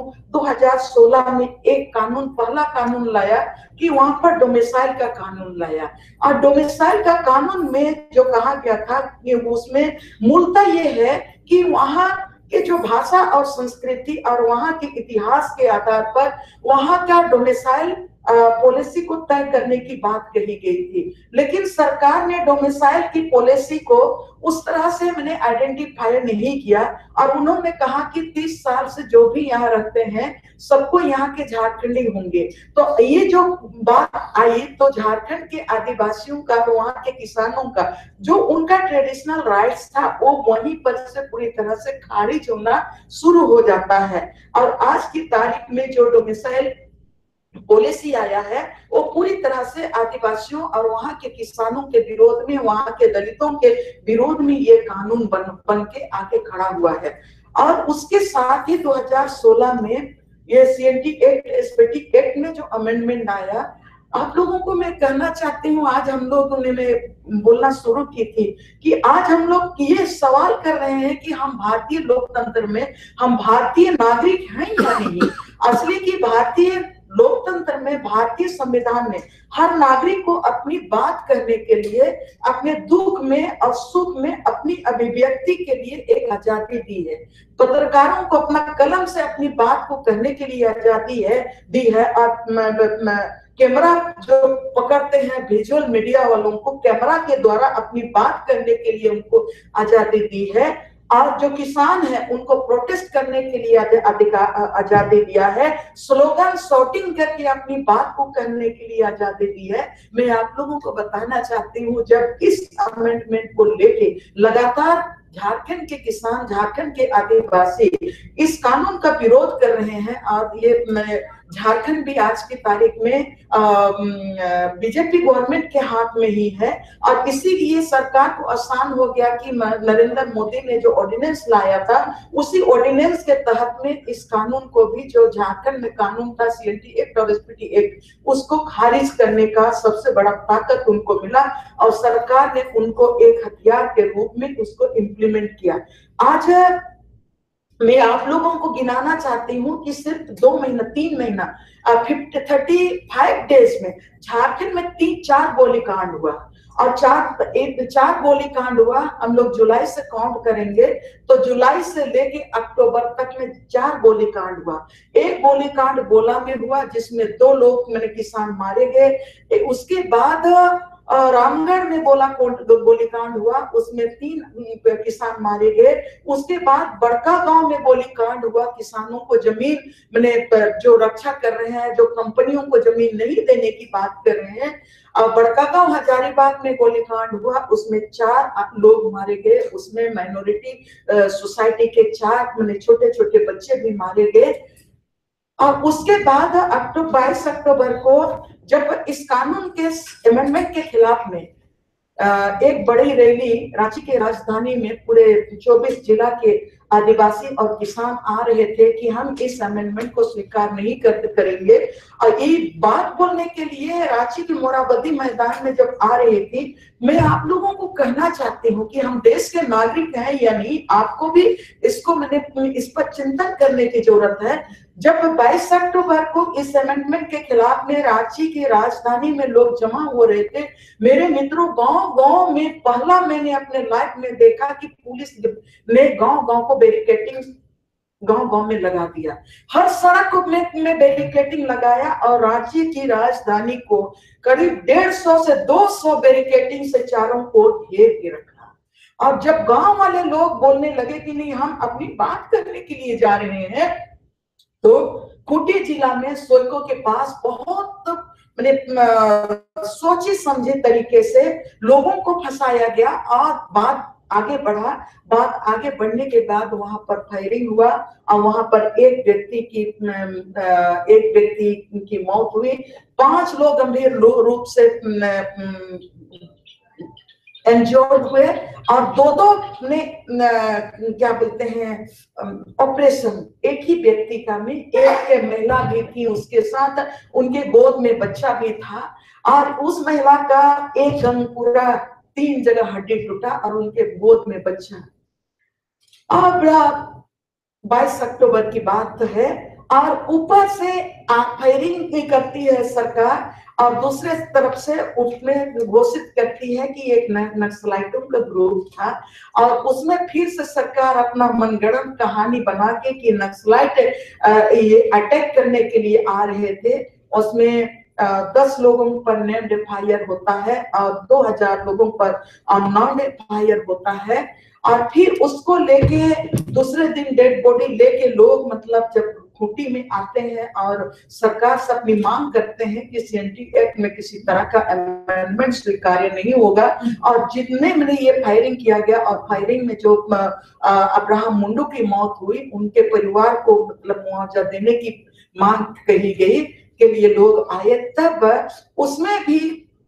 [SPEAKER 2] 2016 में एक कानून, पहला कानून लाया कि वहां पर डोमिसाइल का कानून लाया। और डोमिसाइल का कानून में जो कहा गया था कि उसमें मूलतः ये है कि वहां के जो भाषा और संस्कृति और वहां के इतिहास के आधार पर वहां का डोमिसाइल पॉलिसी को तय करने की बात कही गई थी। लेकिन सरकार ने डोमिसाइल की पॉलिसी को उस तरह से मैंने आइडेंटिफाई नहीं किया और उन्होंने कहा कि 30 साल से जो भी यहाँ रहते हैं सबको यहाँ के झारखंडी होंगे। तो ये जो बात आई तो झारखंड के आदिवासियों का, वहाँ के किसानों का जो उनका ट्रेडिशनल राइट्स था वो वहीं पर से पूरी तरह से खारिज होना शुरू हो जाता है। और आज की तारीख में जो डोमिसाइल पॉलिसी आया है वो पूरी तरह से आदिवासियों और वहां के किसानों के विरोध में, वहां के दलितों के विरोध में ये कानून बन के आगे खड़ा हुआ है। और उसके साथ ही 2016 में ये सीएनटी एक्ट, एसपीटी एक्ट में जो अमेंडमेंट आया, आप लोगों को मैं कहना चाहती हूँ, आज हम लोगों ने मैं बोलना शुरू की थी कि आज हम लोग ये सवाल कर रहे हैं कि हम भारतीय लोकतंत्र में हम भारतीय नागरिक हैं या नहीं। असली की भारतीय लोकतंत्र में, भारतीय संविधान में हर नागरिक को अपनी बात करने के लिए, अपने दुख में और सुख में अपनी अभिव्यक्ति के लिए एक आजादी दी है। पत्रकारों को अपना कलम से अपनी बात को कहने के लिए आजादी दी है। और कैमरा जो पकड़ते हैं, विजुअल मीडिया वालों को कैमरा के द्वारा अपनी बात करने के लिए उनको आजादी दी है। और जो किसान है उनको प्रोटेस्ट करने के लिए आजादी दिया है। स्लोगन शॉटिंग करके अपनी बात को कहने के लिए आजादी दी है। मैं आप लोगों को बताना चाहती हूँ, जब इस अमेंडमेंट को लेके लगातार झारखंड के किसान, झारखंड के आदिवासी इस कानून का विरोध कर रहे हैं और ये झारखंड भी आज की तारीख में बीजेपी गवर्नमेंट के हाथ में ही है। और इसीलिए सरकार को आसान हो गया कि नरेंद्र मोदी ने जो ऑर्डिनेंस लाया था उसी ऑर्डिनेंस के तहत में इस कानून को भी, जो झारखंड में कानून था सीएनटी एक्ट और एसपीटी एक्ट, उसको खारिज करने का सबसे बड़ा ताकत उनको मिला और सरकार ने उनको एक हथियार के रूप में उसको इम्प्लीमेंट किया। आज मैं आप लोगों को गिनाना चाहती हूँ कि सिर्फ 2 महीना, 3 महीना, 35 डेज में झारखंड में 3-4 गोलीकांड हुआ। और चार गोलीकांड हुआ। हम लोग जुलाई से काउंट करेंगे तो जुलाई से लेके अक्टूबर तक में 4 गोलीकांड हुआ। एक गोलीकांड गोला में हुआ जिसमें 2 लोग मैंने किसान मारे गए। उसके बाद रामगढ़ में गोलीकांड हुआ, उसमें 3 किसान मारे गए। उसके बाद बड़का गांव में गोलीकांड हुआ, किसानों को जमीन मैंने जो रक्षा कर रहे हैं, जो कंपनियों को जमीन नहीं देने की बात कर रहे हैं। बड़का गांव हजारीबाग में गोलीकांड हुआ, उसमें 4 लोग मारे गए। उसमें माइनॉरिटी सोसाइटी के 4 मैंने छोटे छोटे बच्चे भी मारे गए। और उसके बाद 22 अक्टूबर को जब इस कानून के अमेंडमेंट के खिलाफ में एक बड़ी रैली रांची के राजधानी में पूरे 24 जिला के आदिवासी और किसान आ रहे थे कि हम इस अमेंडमेंट को स्वीकार नहीं करेंगे। और ये बात बोलने के लिए रांची के मोराबदी मैदान में जब आ रही थी, मैं आप लोगों को कहना चाहती हूँ कि हम देश के नागरिक हैं या नहीं, आपको भी इसको मैंने इस पर चिंतन करने की जरूरत है। जब 22 अक्टूबर को इस अमेंडमेंट के खिलाफ में रांची की राजधानी में लोग जमा हो रहे थे, मेरे मित्रों, गांव गांव में पहला मैंने अपने लाइफ में देखा कि पुलिस ने गांव गांव को बैरिकेडिंग गांव गांव में लगा दिया। हर सड़क में बैरिकेडिंग लगाया और रांची की राजधानी को करीब 150 से 200 बैरिकेडिंग से चारों ओर घेर के रखा। और जब गांव वाले लोग बोलने लगे कि नहीं, हम अपनी बात करने के लिए जा रहे हैं, तो खूंटी जिला में सोयको के पास बहुत मैंने सोचे समझे तरीके से लोगों को फंसाया गया और बात आगे बढ़ा। बात आगे बढ़ने के बाद वहां पर फायरिंग हुआ और वहां पर एक व्यक्ति की मौत हुई। 5 लोग गंभीर रूप से इंजर्ड हुए और 2 ने क्या बोलते हैं ऑपरेशन, एक ही व्यक्ति का में, एक महिला भी थी उसके साथ, उनके गोद में बच्चा भी था। और उस महिला का एक अंग पूरा 3 जगह हड्डी टूटा और उनके गोद में बच्चा। अब 22 अक्टूबर की बात है, और ऊपर से फायरिंग भी करती है सरकार, और दूसरे तरफ से उसमें घोषित करती है कि एक नक्सलाइटों का ग्रुप था, और उसमें फिर से सरकार अपना मनगढ़ंत कहानी बना के कि नक्सलाइट ये अटैक करने के लिए आ रहे थे। उसमें 10 लोगों पर नेम्ड एफआईआर होता है और 2000 लोगों पर नॉन एफआईआर होता है, और फिर उसको लेके दूसरे दिन डेड बॉडी लेके लोग मतलब जब खूंटी में आते हैं और सरकार से अपनी मांग करते हैं कि सीएनटी एक्ट में किसी तरह का अमेंडमेंट स्वीकार्य नहीं होगा, और जितने में ये फायरिंग किया गया और फायरिंग में जो अब्राहम मुंडू की मौत हुई, उनके परिवार को मतलब मुआवजा देने की मांग कही गई के लिए लोग आए, तब उसमें भी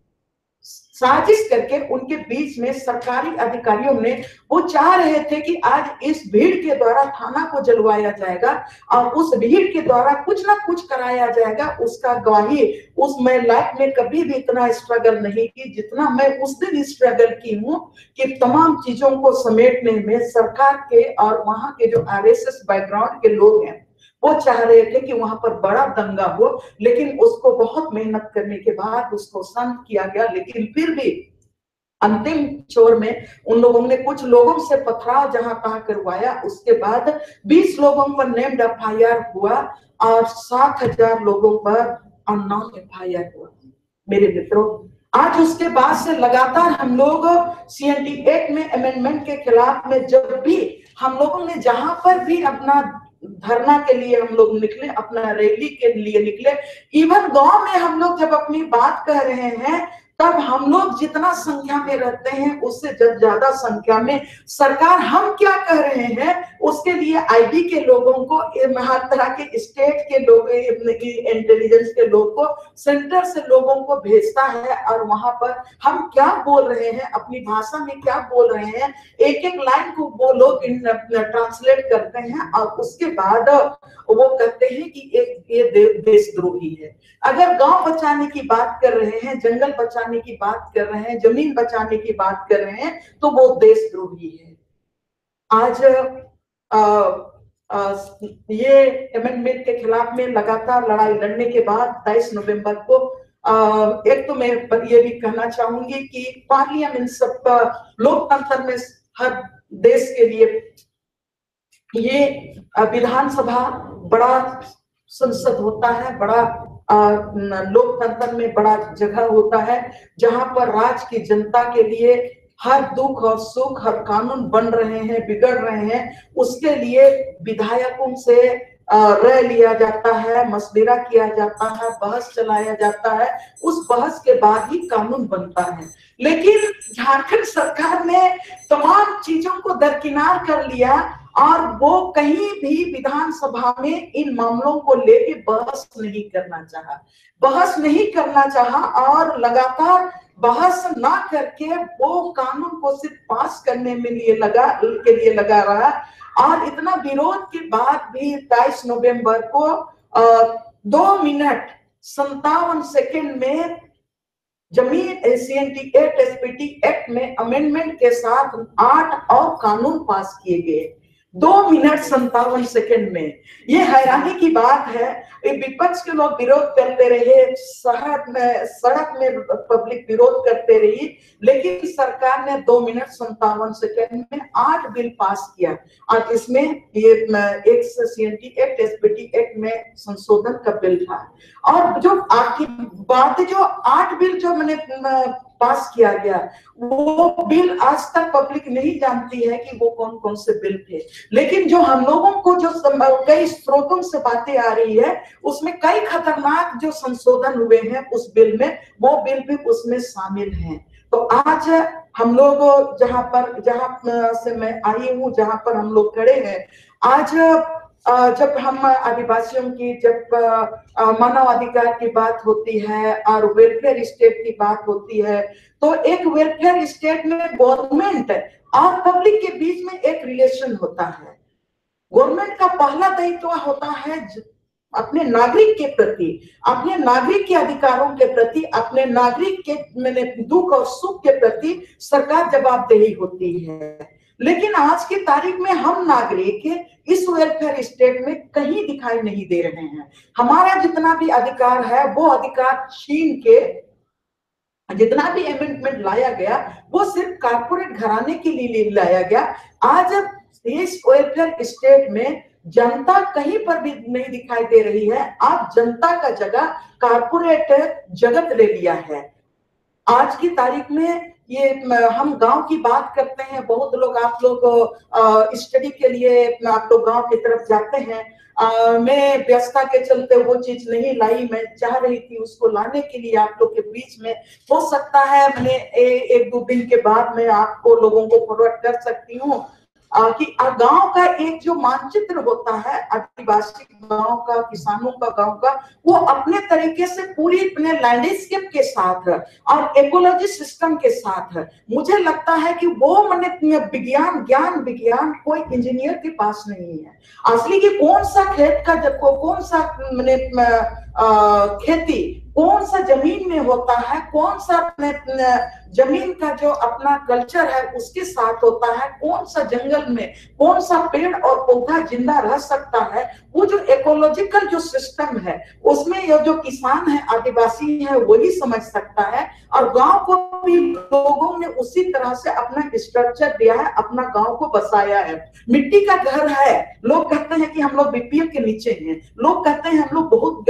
[SPEAKER 2] साजिश करके उनके बीच में सरकारी अधिकारियों ने वो चाह रहे थे कि आज इस भीड़ के द्वारा थाना को जलवाया जाएगा और उस भीड़ के द्वारा कुछ ना कुछ कराया जाएगा। उसका गवाही उस मैं लाइफ में कभी भी इतना स्ट्रगल नहीं की जितना मैं उस दिन स्ट्रगल की हूँ, कि तमाम चीजों को समेटने में सरकार के और वहां के जो आरएसएस बैकग्राउंड के लोग हैं वो चाह रहे थे कि वहां पर बड़ा दंगा हो, लेकिन उसको बहुत मेहनत करने के बाद उसको शांत किया गया। लेकिन फिर भी अंतिम छोर में उन लोगों ने कुछ लोगों से पथराव जहां तहां करवाया, उसके बाद 20 लोगों पर नेम्ड एफआईआर हुआ और 7000 लोगों पर अननोन एफआईआर हुआ। मेरे मित्रों, आज उसके बाद से लगातार हम लोग सीएनटी एक्ट में अमेंडमेंट के खिलाफ में जब भी हम लोगों ने जहां पर भी अपना धरना के लिए हम लोग निकले, अपना रैली के लिए निकले, इवन गांव में हम लोग जब अपनी बात कह रहे हैं, तब हम लोग जितना संख्या में रहते हैं उससे जब ज्यादा संख्या में सरकार हम क्या कह रहे हैं उसके लिए आईबी के लोगों को, हर तरह के स्टेट के लोग, इंटेलिजेंस के लोग को, सेंटर से लोगों को भेजता है, और वहां पर हम क्या बोल रहे हैं, अपनी भाषा में क्या बोल रहे हैं, एक एक लाइन को वो लोग ट्रांसलेट करते हैं, और उसके बाद वो कहते हैं कि ये देशद्रोही है। अगर गांव बचाने की बात कर रहे हैं, जंगल बचाने की बात कर रहे हैं, जमीन बचाने की बात कर रहे हैं, तो वो देशद्रोही है। आज ये अमेंडमेंट के खिलाफ में लगातार लड़ाई लड़ने के बाद 23 नवंबर को एक तो मैं ये भी कहना चाहूंगी कि पार्लियामेंट सब लोकतंत्र में हर देश के लिए ये विधानसभा बड़ा संसद होता है, बड़ा लोकतंत्र में बड़ा जगह होता है, जहां पर राज्य की जनता के लिए हर दुख और सुख, हर कानून बन रहे हैं, बिगड़ रहे हैं, उसके लिए विधायकों से राय लिया जाता है, मशविरा किया जाता है, बहस चलाया जाता है, उस बहस के बाद ही कानून बनता है। लेकिन झारखंड सरकार ने तमाम चीजों को दरकिनार कर लिया और वो कहीं भी विधानसभा में इन मामलों को लेके बहस नहीं करना चाहा, और लगातार बहस ना करके वो कानून को सिर्फ पास करने में लगा रहा। और इतना विरोध के बाद भी 23 नवंबर को 2 मिनट 57 सेकेंड में जमीन सीएनटी एक्ट, एसपीटी एक्ट में अमेंडमेंट के साथ 8 और कानून पास किए गए 2 मिनट 57 सेकेंड में। ये हैरानी की बात है। विपक्ष के लोग विरोध करते रहे, सड़क में पब्लिक विरोध करते रही, लेकिन सरकार ने 2 मिनट 57 सेकेंड में 8 बिल पास किया। और इसमें ये एक सीएनटी एक्ट, एसपीटी एक्ट में संशोधन का बिल था। और जो आपकी बात, जो 8 बिल जो मैंने पास किया गया, वो बिल आज तक पब्लिक नहीं जानती है कि वो कौन कौन से बिल थे। लेकिन जो हम लोगों को जो कई स्रोतों से बातें आ रही है, उसमें कई खतरनाक जो संशोधन हुए हैं उस बिल में, वो बिल भी उसमें शामिल हैं। तो आज हम लोग जहां से मैं आई हूँ, जहां पर हम लोग खड़े हैं, आज जब हम आदिवासियों की, जब मानवाधिकार की बात होती है और वेलफेयर स्टेट की बात होती है, तो एक वेलफेयर स्टेट में गवर्नमेंट और पब्लिक के बीच में एक रिलेशन होता है। गवर्नमेंट का पहला दायित्व होता है अपने नागरिक के प्रति, अपने नागरिक के अधिकारों के प्रति, अपने नागरिक के दुख और सुख के प्रति सरकार जवाबदेही होती है। लेकिन आज की तारीख में हम नागरिक इस वेलफेयर स्टेट में कहीं दिखाई नहीं दे रहे हैं। हमारा जितना भी अधिकार है वो अधिकार छीन के जितना भी अमेंडमेंट लाया गया वो सिर्फ कारपोरेट घराने के लिए लाया गया। आज इस वेलफेयर स्टेट में जनता कहीं पर भी नहीं दिखाई दे रही है। अब जनता का जगह कारपोरेट जगत ले लिया है। आज की तारीख में ये हम गांव की बात करते हैं, बहुत लोग आप लोग स्टडी के लिए आप लोग गांव की तरफ जाते हैं। मैं व्यस्तता के चलते वो चीज नहीं लाई, मैं चाह रही थी उसको लाने के लिए आप लोग के बीच में। हो सकता है मैंने एक दो दिन के बाद मैं आपको लोगों को फॉरवर्ड कर सकती हूँ कि गांव का एक जो मानचित्र होता है आदिवासी गांव का, किसानों का गांव का, वो अपने तरीके से पूरी अपने लैंडस्केप के साथ और इकोलॉजी सिस्टम के साथ, मुझे लगता है कि वो मैंने विज्ञान कोई इंजीनियर के पास नहीं है। असली की कौन सा खेत का कौन सा मैंने खेती कौन सा जमीन में होता है, कौन सा जमीन का जो अपना कल्चर है उसके साथ होता है, कौन सा जंगल में कौन सा पेड़ और पौधा जिंदा रह सकता है, वो जो इकोलॉजिकल जो सिस्टम है उसमें ये जो किसान है आदिवासी है वही समझ सकता है। और गांव को भी लोगों ने उसी तरह से अपना स्ट्रक्चर दिया है, अपना गांव को बसाया है। मिट्टी का घर है, लोग कहते हैं कि हम लोग बीपीएल के नीचे हैं, लोग कहते हैं हम लोग बहुत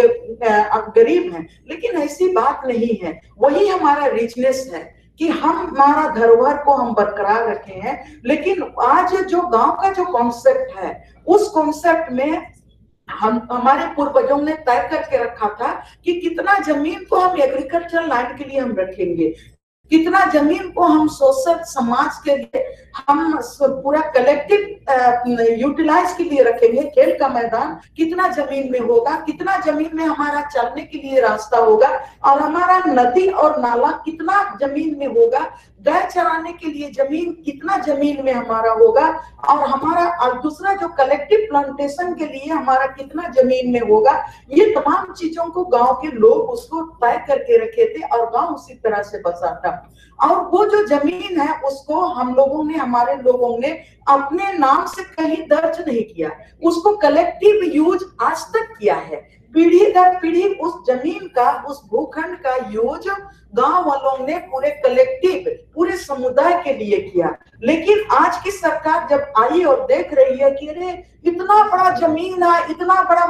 [SPEAKER 2] गरीब हैं, लेकिन ऐसी बात नहीं है। वही हमारा रिचनेस है कि हम हमारा धरोहर को हम बरकरार रखे हैं। लेकिन आज जो गांव का जो कॉन्सेप्ट है उस कॉन्सेप्ट में हम हमारे पूर्वजों ने तय करके रखा था कि कितना जमीन को हम एग्रीकल्चर लैंड के लिए हम रखेंगे, कितना जमीन को हम सोशल समाज के लिए हम पूरा कलेक्टिव यूटिलाइज के लिए रखेंगे। खेल का मैदान कितना जमीन में होगा, कितना जमीन में हमारा चलने के लिए रास्ता होगा, और हमारा नदी और नाला कितना जमीन में होगा, गाय चराने के लिए जमीन कितना जमीन में हमारा होगा, और हमारा और दूसरा जो कलेक्टिव प्लांटेशन के लिए हमारा कितना जमीन में होगा। ये तमाम चीजों को गांव के लोग उसको तय करके रखे थे और गांव उसी तरह से बसा था। और वो जो जमीन है उसको हम लोगों ने, हमारे लोगों ने अपने नाम से कहीं दर्ज नहीं किया, उसको कलेक्टिव यूज आज तक किया है। पीढ़ी दर पीढ़ी उस जमीन का, उस भूखंड का यूज गांव वालों ने पूरे कलेक्टिव, पूरे समुदाय के लिए किया। लेकिन आज की सरकार जब आई और देख रही है कि अरे इतना बड़ा जमीन है, इतना बड़ा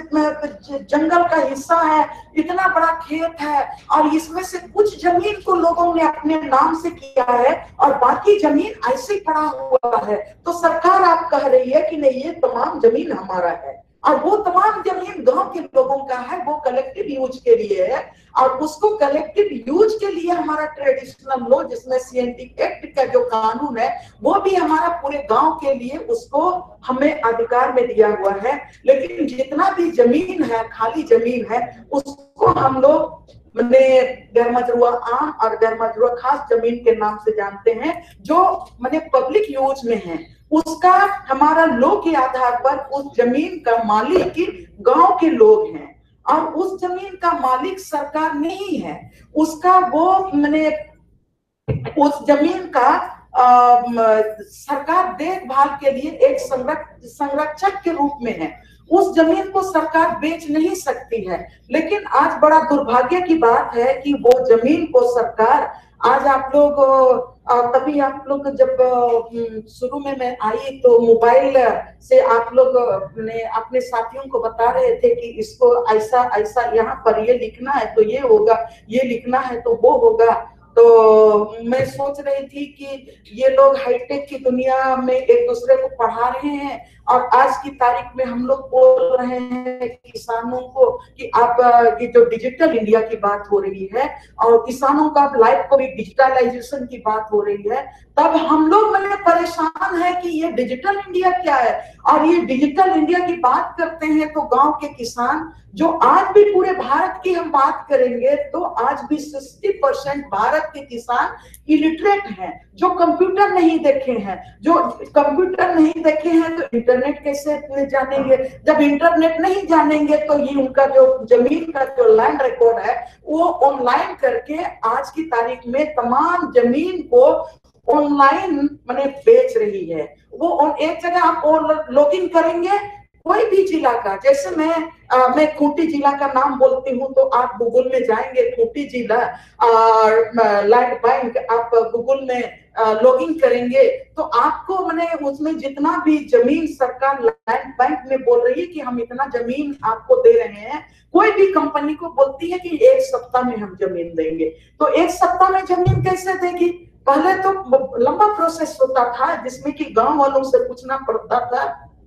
[SPEAKER 2] जंगल का हिस्सा है, इतना बड़ा खेत है, और इसमें से कुछ जमीन को लोगों ने अपने नाम से किया है और बाकी जमीन ऐसे ही पड़ा हुआ है, तो सरकार आप कह रही है कि नहीं ये तमाम जमीन हमारा है, और वो तमाम जमीन गांव के लोगों का है, वो कलेक्टिव यूज के लिए है। और उसको कलेक्टिव यूज के लिए हमारा ट्रेडिशनल लॉ, जिसमें सीएनटी एक्ट का जो कानून है वो भी हमारा पूरे गांव के लिए उसको हमें अधिकार में दिया हुआ है। लेकिन जितना भी जमीन है, खाली जमीन है, उसको हम लोग मैंने गैरमजरूआ आम और गैरमजरूआ खास जमीन के नाम से जानते हैं, जो मैंने पब्लिक यूज में है। उसका हमारा लॉ के आधार पर उस जमीन का मालिक गांव के लोग हैं, और उस जमीन का मालिक सरकार नहीं है। उसका वो मैंने उस जमीन का सरकार देखभाल के लिए एक संरक्षक के रूप में है। उस जमीन को सरकार बेच नहीं सकती है। लेकिन आज बड़ा दुर्भाग्य की बात है कि वो जमीन को सरकार, आज आप लोग तभी आप लोग जब शुरू में मैं आई तो मोबाइल से आप लोग ने अपने साथियों को बता रहे थे कि इसको ऐसा ऐसा यहाँ पर ये लिखना है तो ये होगा, ये लिखना है तो वो होगा। तो मैं सोच रही थी कि ये लोग हाईटेक की दुनिया में एक दूसरे को पढ़ा रहे हैं, और आज की तारीख में हम लोग बोल रहे हैं किसानों को कि आप ये जो डिजिटल इंडिया की बात हो रही है और किसानों का लाइफ को भी डिजिटलाइजेशन की बात हो रही है, तब हम लोग मैंने परेशान है कि ये डिजिटल इंडिया क्या है। और ये डिजिटल इंडिया की बात करते हैं तो गांव के किसान, जो आज भी पूरे भारत की हम बात करेंगे तो आज भी 60% भारत के किसान इलिटरेट हैं, जो कंप्यूटर नहीं देखे हैं। जो कंप्यूटर नहीं देखे हैं तो इंटरनेट कैसे जानेंगे? जब इंटरनेट नहीं जानेंगे तो ये उनका जो जमीन का जो लैंड रिकॉर्ड है वो ऑनलाइन करके आज की तारीख में तमाम जमीन को ऑनलाइन मैंने बेच रही है। वो एक जगह आप लॉग इन करेंगे, कोई भी जिला का, जैसे मैं खूंटी जिला का नाम बोलती हूँ तो आप गूगल में जाएंगे, खूंटी जिला और लैंड बैंक आप गूगल में लॉग इन करेंगे तो आपको मैंने उसमें जितना भी जमीन सरकार लैंड बैंक में बोल रही है कि हम इतना जमीन आपको दे रहे हैं, कोई भी कंपनी को बोलती है कि 1 सप्ताह में हम जमीन देंगे, तो 1 सप्ताह में जमीन कैसे देगी? पहले तो लंबा प्रोसेस होता था जिसमें कि गांव वालों से पूछना पड़ता था,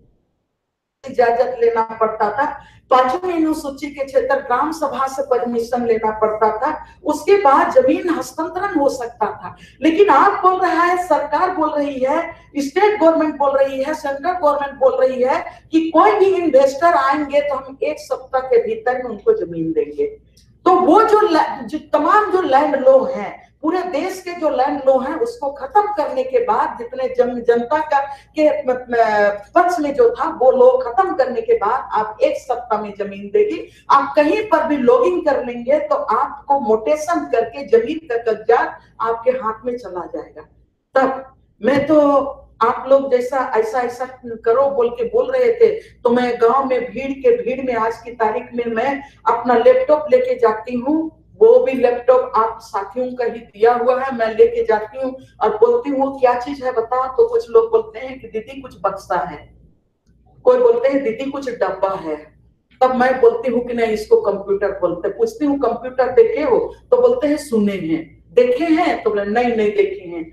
[SPEAKER 2] इजाजत लेना पड़ता था, 5वीं अनुसूची के क्षेत्र ग्राम सभा से परमिशन लेना पड़ता था, उसके बाद जमीन हस्तांतरण हो सकता था। लेकिन आप बोल रहा है, सरकार बोल रही है, स्टेट गवर्नमेंट बोल रही है, सेंट्रल गवर्नमेंट बोल रही है कि कोई भी इन्वेस्टर आएंगे तो हम 1 सप्ताह के भीतर में उनको जमीन देंगे। तो वो जो तमाम जो लैंड लॉ है, पूरे देश के जो लैंड लॉ है उसको खत्म करने के बाद, जितने जनता का के पक्ष में जो था वो लॉ खत्म करने के बाद आप 1 सप्ताह में जमीन देगी। आप कहीं पर भी लॉगिंग कर लेंगे तो आपको मोटेशन करके जमीन का कागजात आपके हाथ में चला जाएगा। तब मैं तो आप लोग जैसा ऐसा ऐसा करो बोल के बोल रहे थे, तो मैं गांव में भीड़ में आज की तारीख में मैं अपना लैपटॉप लेके जाती हूँ, वो भी लैपटॉप आप साथियों का ही दिया हुआ है, मैं लेके जाती हूँ और बोलती हूँ क्या चीज है बताओ, तो कुछ लोग बोलते हैं कि दीदी कुछ बक्सा है, कोई बोलते हैं दीदी कुछ डब्बा है। तब मैं बोलती हूँ कि नहीं इसको कंप्यूटर बोलते, पूछती हूँ कंप्यूटर देखे हो, तो बोलते हैं सुने हैं। देखे हैं? तो बोले नहीं देखे हैं।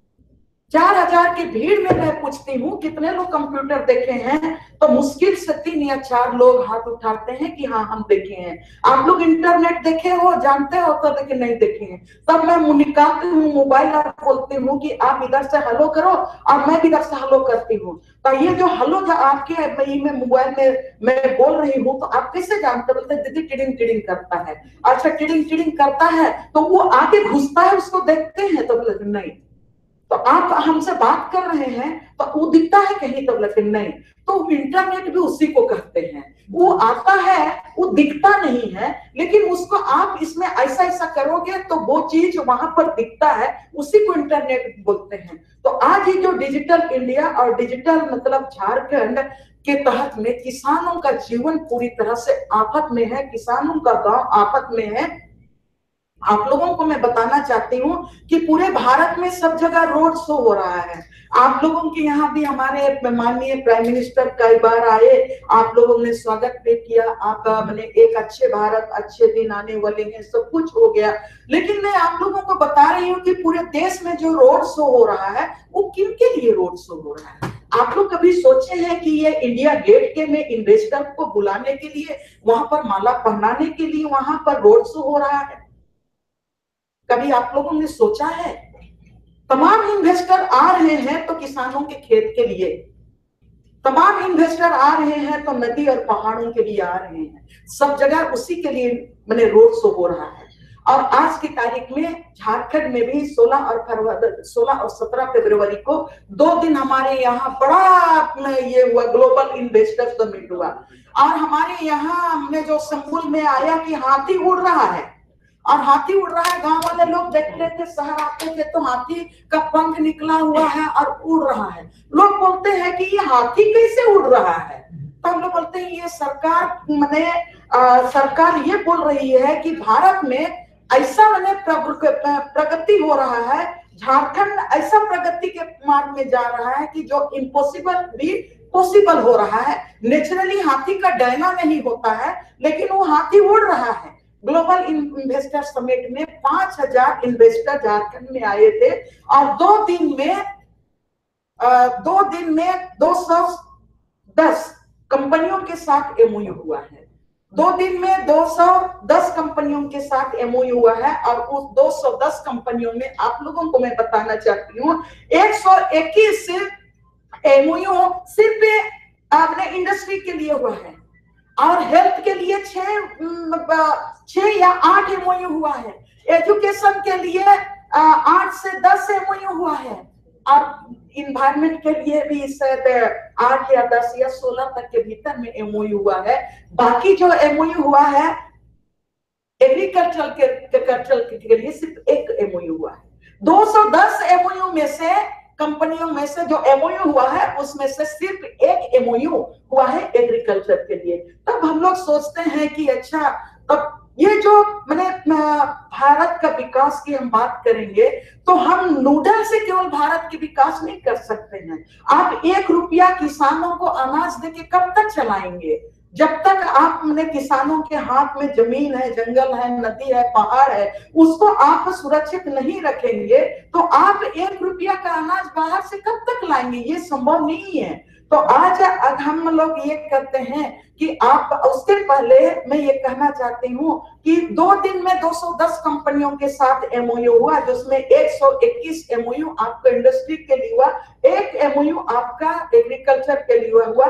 [SPEAKER 2] 4000 की भीड़ में मैं पूछती हूँ कितने लोग कंप्यूटर देखे हैं, तो मुश्किल से 3 या 4 लोग हाथ उठाते हैं कि हाँ हम देखे हैं। आप लोग इंटरनेट देखे हो, जानते हो? तो लेकिन नहीं देखे हैं। तब मैं निकालती हूँ मोबाइल और बोलती हूँ कि आप इधर से हेलो करो और मैं इधर से हेलो करती हूँ। तो ये जो हेलो जो आपके में मोबाइल में मैं बोल रही हूँ, तो आप कैसे जानते? बोलते दीदी टिडिंग टिडिंग करता है। अच्छा टिडिंग टिडिंग करता है तो वो आगे घुसता है, उसको देखते हैं? तो बोलते नहीं। तो आप हमसे बात कर रहे हैं तो वो दिखता है कहीं? तो लेकिन नहीं। तो इंटरनेट भी उसी को कहते हैं, वो आता है, वो दिखता नहीं है, लेकिन उसको आप इसमें ऐसा ऐसा करोगे तो वो चीज वहां पर दिखता है, उसी को इंटरनेट बोलते हैं। तो आज ये जो डिजिटल इंडिया और डिजिटल मतलब झारखंड के तहत में किसानों का जीवन पूरी तरह से आफत में है, किसानों का गांव आफत में है। आप लोगों को मैं बताना चाहती हूँ कि पूरे भारत में सब जगह रोड शो हो रहा है। आप लोगों के यहाँ भी हमारे माननीय प्राइम मिनिस्टर कई बार आए, आप लोगों ने स्वागत भी किया, आपका मैंने एक अच्छे भारत अच्छे दिन आने वाले हैं, सब कुछ हो गया। लेकिन मैं आप लोगों को बता रही हूँ कि पूरे देश में जो रोड शो हो रहा है वो किन के लिए रोड शो हो रहा है? आप लोग कभी सोचे हैं कि ये इंडिया गेट के में इन्वेस्टर को बुलाने के लिए, वहां पर माला पहनाने के लिए वहां पर रोड शो हो रहा है? कभी आप लोगों ने सोचा है? तमाम इन्वेस्टर आ रहे हैं तो किसानों के खेत के लिए, तमाम इन्वेस्टर आ रहे हैं तो नदी और पहाड़ों के लिए आ रहे हैं, सब जगह उसी के लिए मैंने रोड शो हो रहा है। और आज की तारीख में झारखंड में भी 16 और 17 फरवरी को 2 दिन हमारे यहाँ बड़ा ये हुआ, ग्लोबल इन्वेस्टर समिट हुआ। और हमारे यहाँ हमने जो संकुल में आया कि हाथी उड़ रहा है, और हाथी उड़ रहा है, गांव वाले लोग देखते थे, शहर आते थे तो हाथी का पंख निकला हुआ है और उड़ रहा है। लोग बोलते हैं कि ये हाथी कैसे उड़ रहा है? तो हम लोग बोलते हैं ये सरकार ये बोल रही है कि भारत में ऐसा प्रगति हो रहा है, झारखंड ऐसा प्रगति के मार्ग में जा रहा है कि जो इम्पॉसिबल भी पॉसिबल हो रहा है। नेचुरली हाथी का डरना नहीं होता है, लेकिन वो हाथी उड़ रहा है। ग्लोबल इन्वेस्टर समिट में 5000 इन्वेस्टर झारखंड में आए थे और 2 दिन में 210 कंपनियों के साथ एमओयू हुआ है। 2 दिन में 210 कंपनियों के साथ एमओयू हुआ है। और उस 210 कंपनियों में आप लोगों को मैं बताना चाहती हूँ 121 एमओयू सिर्फ आपने इंडस्ट्री के लिए हुआ है, और हेल्थ के लिए 6 या 8 एमओयू हुआ है, एजुकेशन के लिए 8 से 10 एमओयू हुआ है, और इन्वायरमेंट के लिए भी शायद 8 या 10 या 16 तक के भीतर में एमओयू हुआ है। बाकी जो एमओयू हुआ है एग्रीकल्चर के लिए सिर्फ 1 एमओयू हुआ है। 210 एमओयू में से, कंपनियों में से जो एमओयू हुआ है उसमें से सिर्फ एक एमओयू हुआ है एग्रीकल्चर के लिए। तब हम लोग सोचते हैं कि अच्छा, तब ये जो मैंने भारत का विकास की हम बात करेंगे तो हम नूडल से केवल भारत की विकास नहीं कर सकते हैं। आप 1 रुपया किसानों को अनाज देके कब तक चलाएंगे? जब तक आपने किसानों के हाथ में जमीन है, जंगल है, नदी है, पहाड़ है, उसको आप सुरक्षित नहीं रखेंगे तो आप 1 रुपया का अनाज बाहर से कब तक लाएंगे? ये संभव नहीं है। तो आज हम लोग ये करते हैं कि आप, उसके पहले मैं ये कहना चाहती हूँ कि 2 दिन में 210 कंपनियों के साथ एमओयू हुआ, जिसमें 121 एमओयू आपका इंडस्ट्री के लिए हुआ, 1 एमओयू आपका एग्रीकल्चर के लिए हुआ।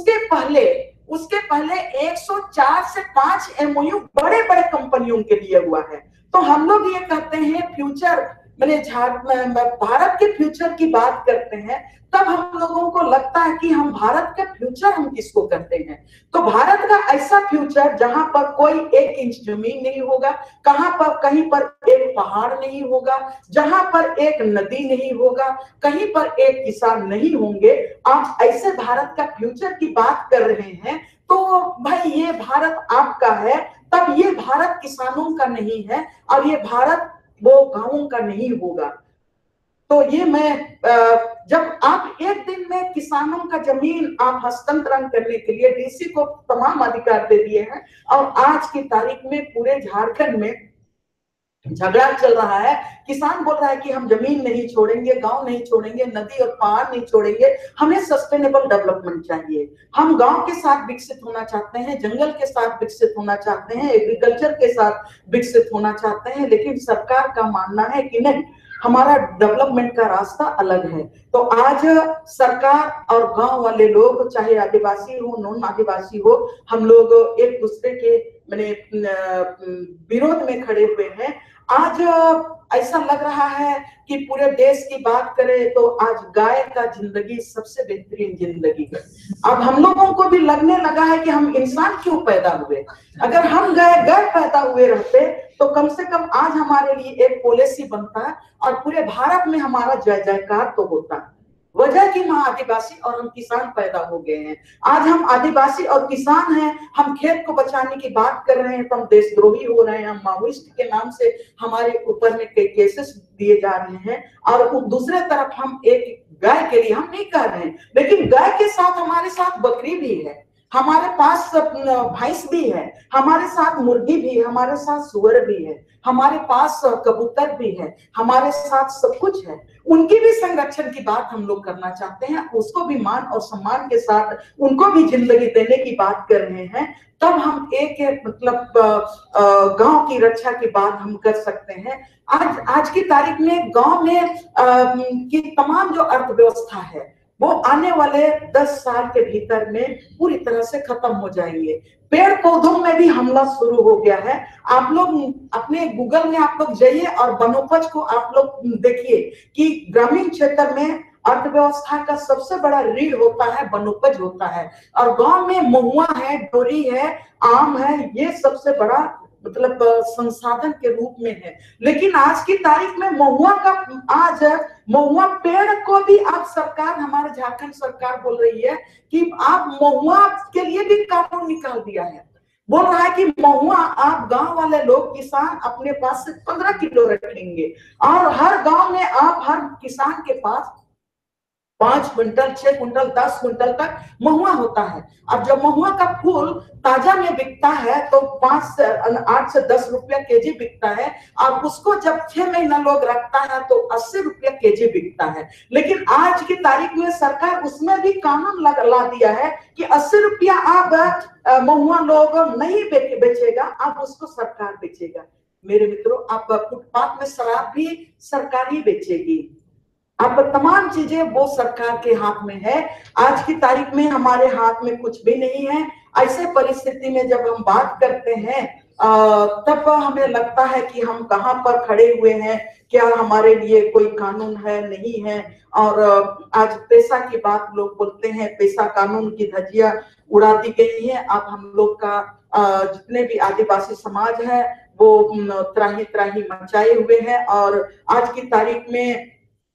[SPEAKER 2] उसके पहले 104 से 5 एमओयू बड़े बड़े कंपनियों के लिए हुआ है। तो हम लोग ये कहते हैं फ्यूचर, मैंने भारत के फ्यूचर की बात करते हैं, तब हम लोगों को लगता है कि हम भारत का फ्यूचर हम किसको करते हैं? तो भारत का ऐसा फ्यूचर जहां पर कोई 1 इंच जमीन नहीं होगा, कहीं पर एक पहाड़ नहीं होगा, जहां पर एक नदी नहीं होगा, कहीं पर एक किसान नहीं होंगे। आप ऐसे भारत का फ्यूचर की बात कर रहे हैं तो भाई ये भारत आपका है, तब ये भारत किसानों का नहीं है और ये भारत वो गांवों का नहीं होगा। तो ये मैं जब आप 1 दिन में किसानों का जमीन आप हस्तांतरण करने के लिए डीसी को तमाम अधिकार दे दिए हैं और आज की तारीख में पूरे झारखंड में झगड़ा चल रहा है। किसान बोल रहा है कि हम जमीन नहीं छोड़ेंगे, गांव नहीं छोड़ेंगे, नदी और पहाड़ नहीं छोड़ेंगे, हमें सस्टेनेबल डेवलपमेंट चाहिए। हम गांव के साथ विकसित होना चाहते हैं, जंगल के साथ विकसित होना चाहते हैं, एग्रीकल्चर के साथ विकसित होना चाहते हैं, लेकिन सरकार का मानना है कि नहीं, हमारा डेवलपमेंट का रास्ता अलग है। तो आज सरकार और गांव वाले लोग, चाहे आदिवासी हो, नॉन आदिवासी हो, हम लोग एक दूसरे के विरोध में खड़े हुए हैं। आज ऐसा लग रहा है कि पूरे देश की बात करें तो आज गाय का जिंदगी सबसे बेहतरीन जिंदगी है। अब हम लोगों को भी लगने लगा है कि हम इंसान क्यों पैदा हुए? अगर हम गाय पैदा हुए रहते तो कम से कम आज हमारे लिए एक पॉलिसी बनता और पूरे भारत में हमारा जय जयकार तो होता। वजह कि हम आदिवासी और हम किसान पैदा हो गए हैं। आज हम आदिवासी और किसान हैं, हम खेत को बचाने की बात कर रहे हैं तो हम देशद्रोही हो रहे हैं। हम माओइस्ट के नाम से हमारे ऊपर में कई केसेस दिए जा रहे हैं और दूसरे तरफ हम एक गाय के लिए हम नहीं कह रहे हैं, लेकिन गाय के साथ हमारे साथ बकरी भी है, हमारे पास भैंस भी है, हमारे साथ मुर्गी भी है, हमारे साथ सुअर भी है, हमारे पास कबूतर भी है, हमारे साथ सब कुछ है। उनकी भी संरक्षण की बात हम लोग करना चाहते हैं, उसको भी मान और सम्मान के साथ उनको भी जिंदगी देने की बात कर रहे हैं। तब हम एक मतलब गांव की रक्षा की बात हम कर सकते हैं। आज की तारीख में गांव में की तमाम जो अर्थव्यवस्था है वो आने वाले 10 साल के भीतर में पूरी तरह से खत्म हो जाएंगे। पेड़ पौधों में भी हमला शुरू हो गया है। आप लोग अपने गूगल में आप लोग जाइए और वनोपज को आप लोग देखिए कि ग्रामीण क्षेत्र में अर्थव्यवस्था का सबसे बड़ा रीढ़ होता है, वनोपज होता है, और गांव में महुआ है, डोरी है, आम है, ये सबसे बड़ा मतलब संसाधन के रूप में है। लेकिन आज की तारीख में महुआ पेड़ को भी आप सरकार, हमारे झारखंड सरकार बोल रही है कि आप महुआ के लिए भी कानून निकाल दिया है। बोल रहा है कि महुआ आप गांव वाले लोग किसान अपने पास से 15 किलो रखेंगे और हर गांव में आप हर किसान के पास 5 क्विंटल, 6 क्विंटल, 10 क्विंटल तक महुआ होता है। अब जब महुआ का फूल ताजा में बिकता है तो 8 से 10 रुपया केजी बिकता है और उसको जब 6 महीना लोग रखता है तो 80 रुपया केजी बिकता है। लेकिन आज की तारीख में सरकार उसमें भी कानून ला दिया है कि 80 रुपया आप महुआ लोग नहीं बेचेगा, अब उसको सरकार बेचेगा। मेरे मित्रों, आप फुटपाथ में शराब भी सरकार ही बेचेगी। अब तमाम चीजें वो सरकार के हाथ में है। आज की तारीख में हमारे हाथ में कुछ भी नहीं है। ऐसे परिस्थिति में जब हम बात करते हैं तब हमें लगता है कि हम कहाँ पर खड़े हुए हैं, क्या हमारे लिए कोई कानून है, नहीं है। और आज पैसा की बात लोग बोलते हैं, पैसा कानून की धज्जियां उड़ा दी गई है। अब हम लोग का जितने भी आदिवासी समाज है वो त्राही त्राही मचाए हुए हैं। और आज की तारीख में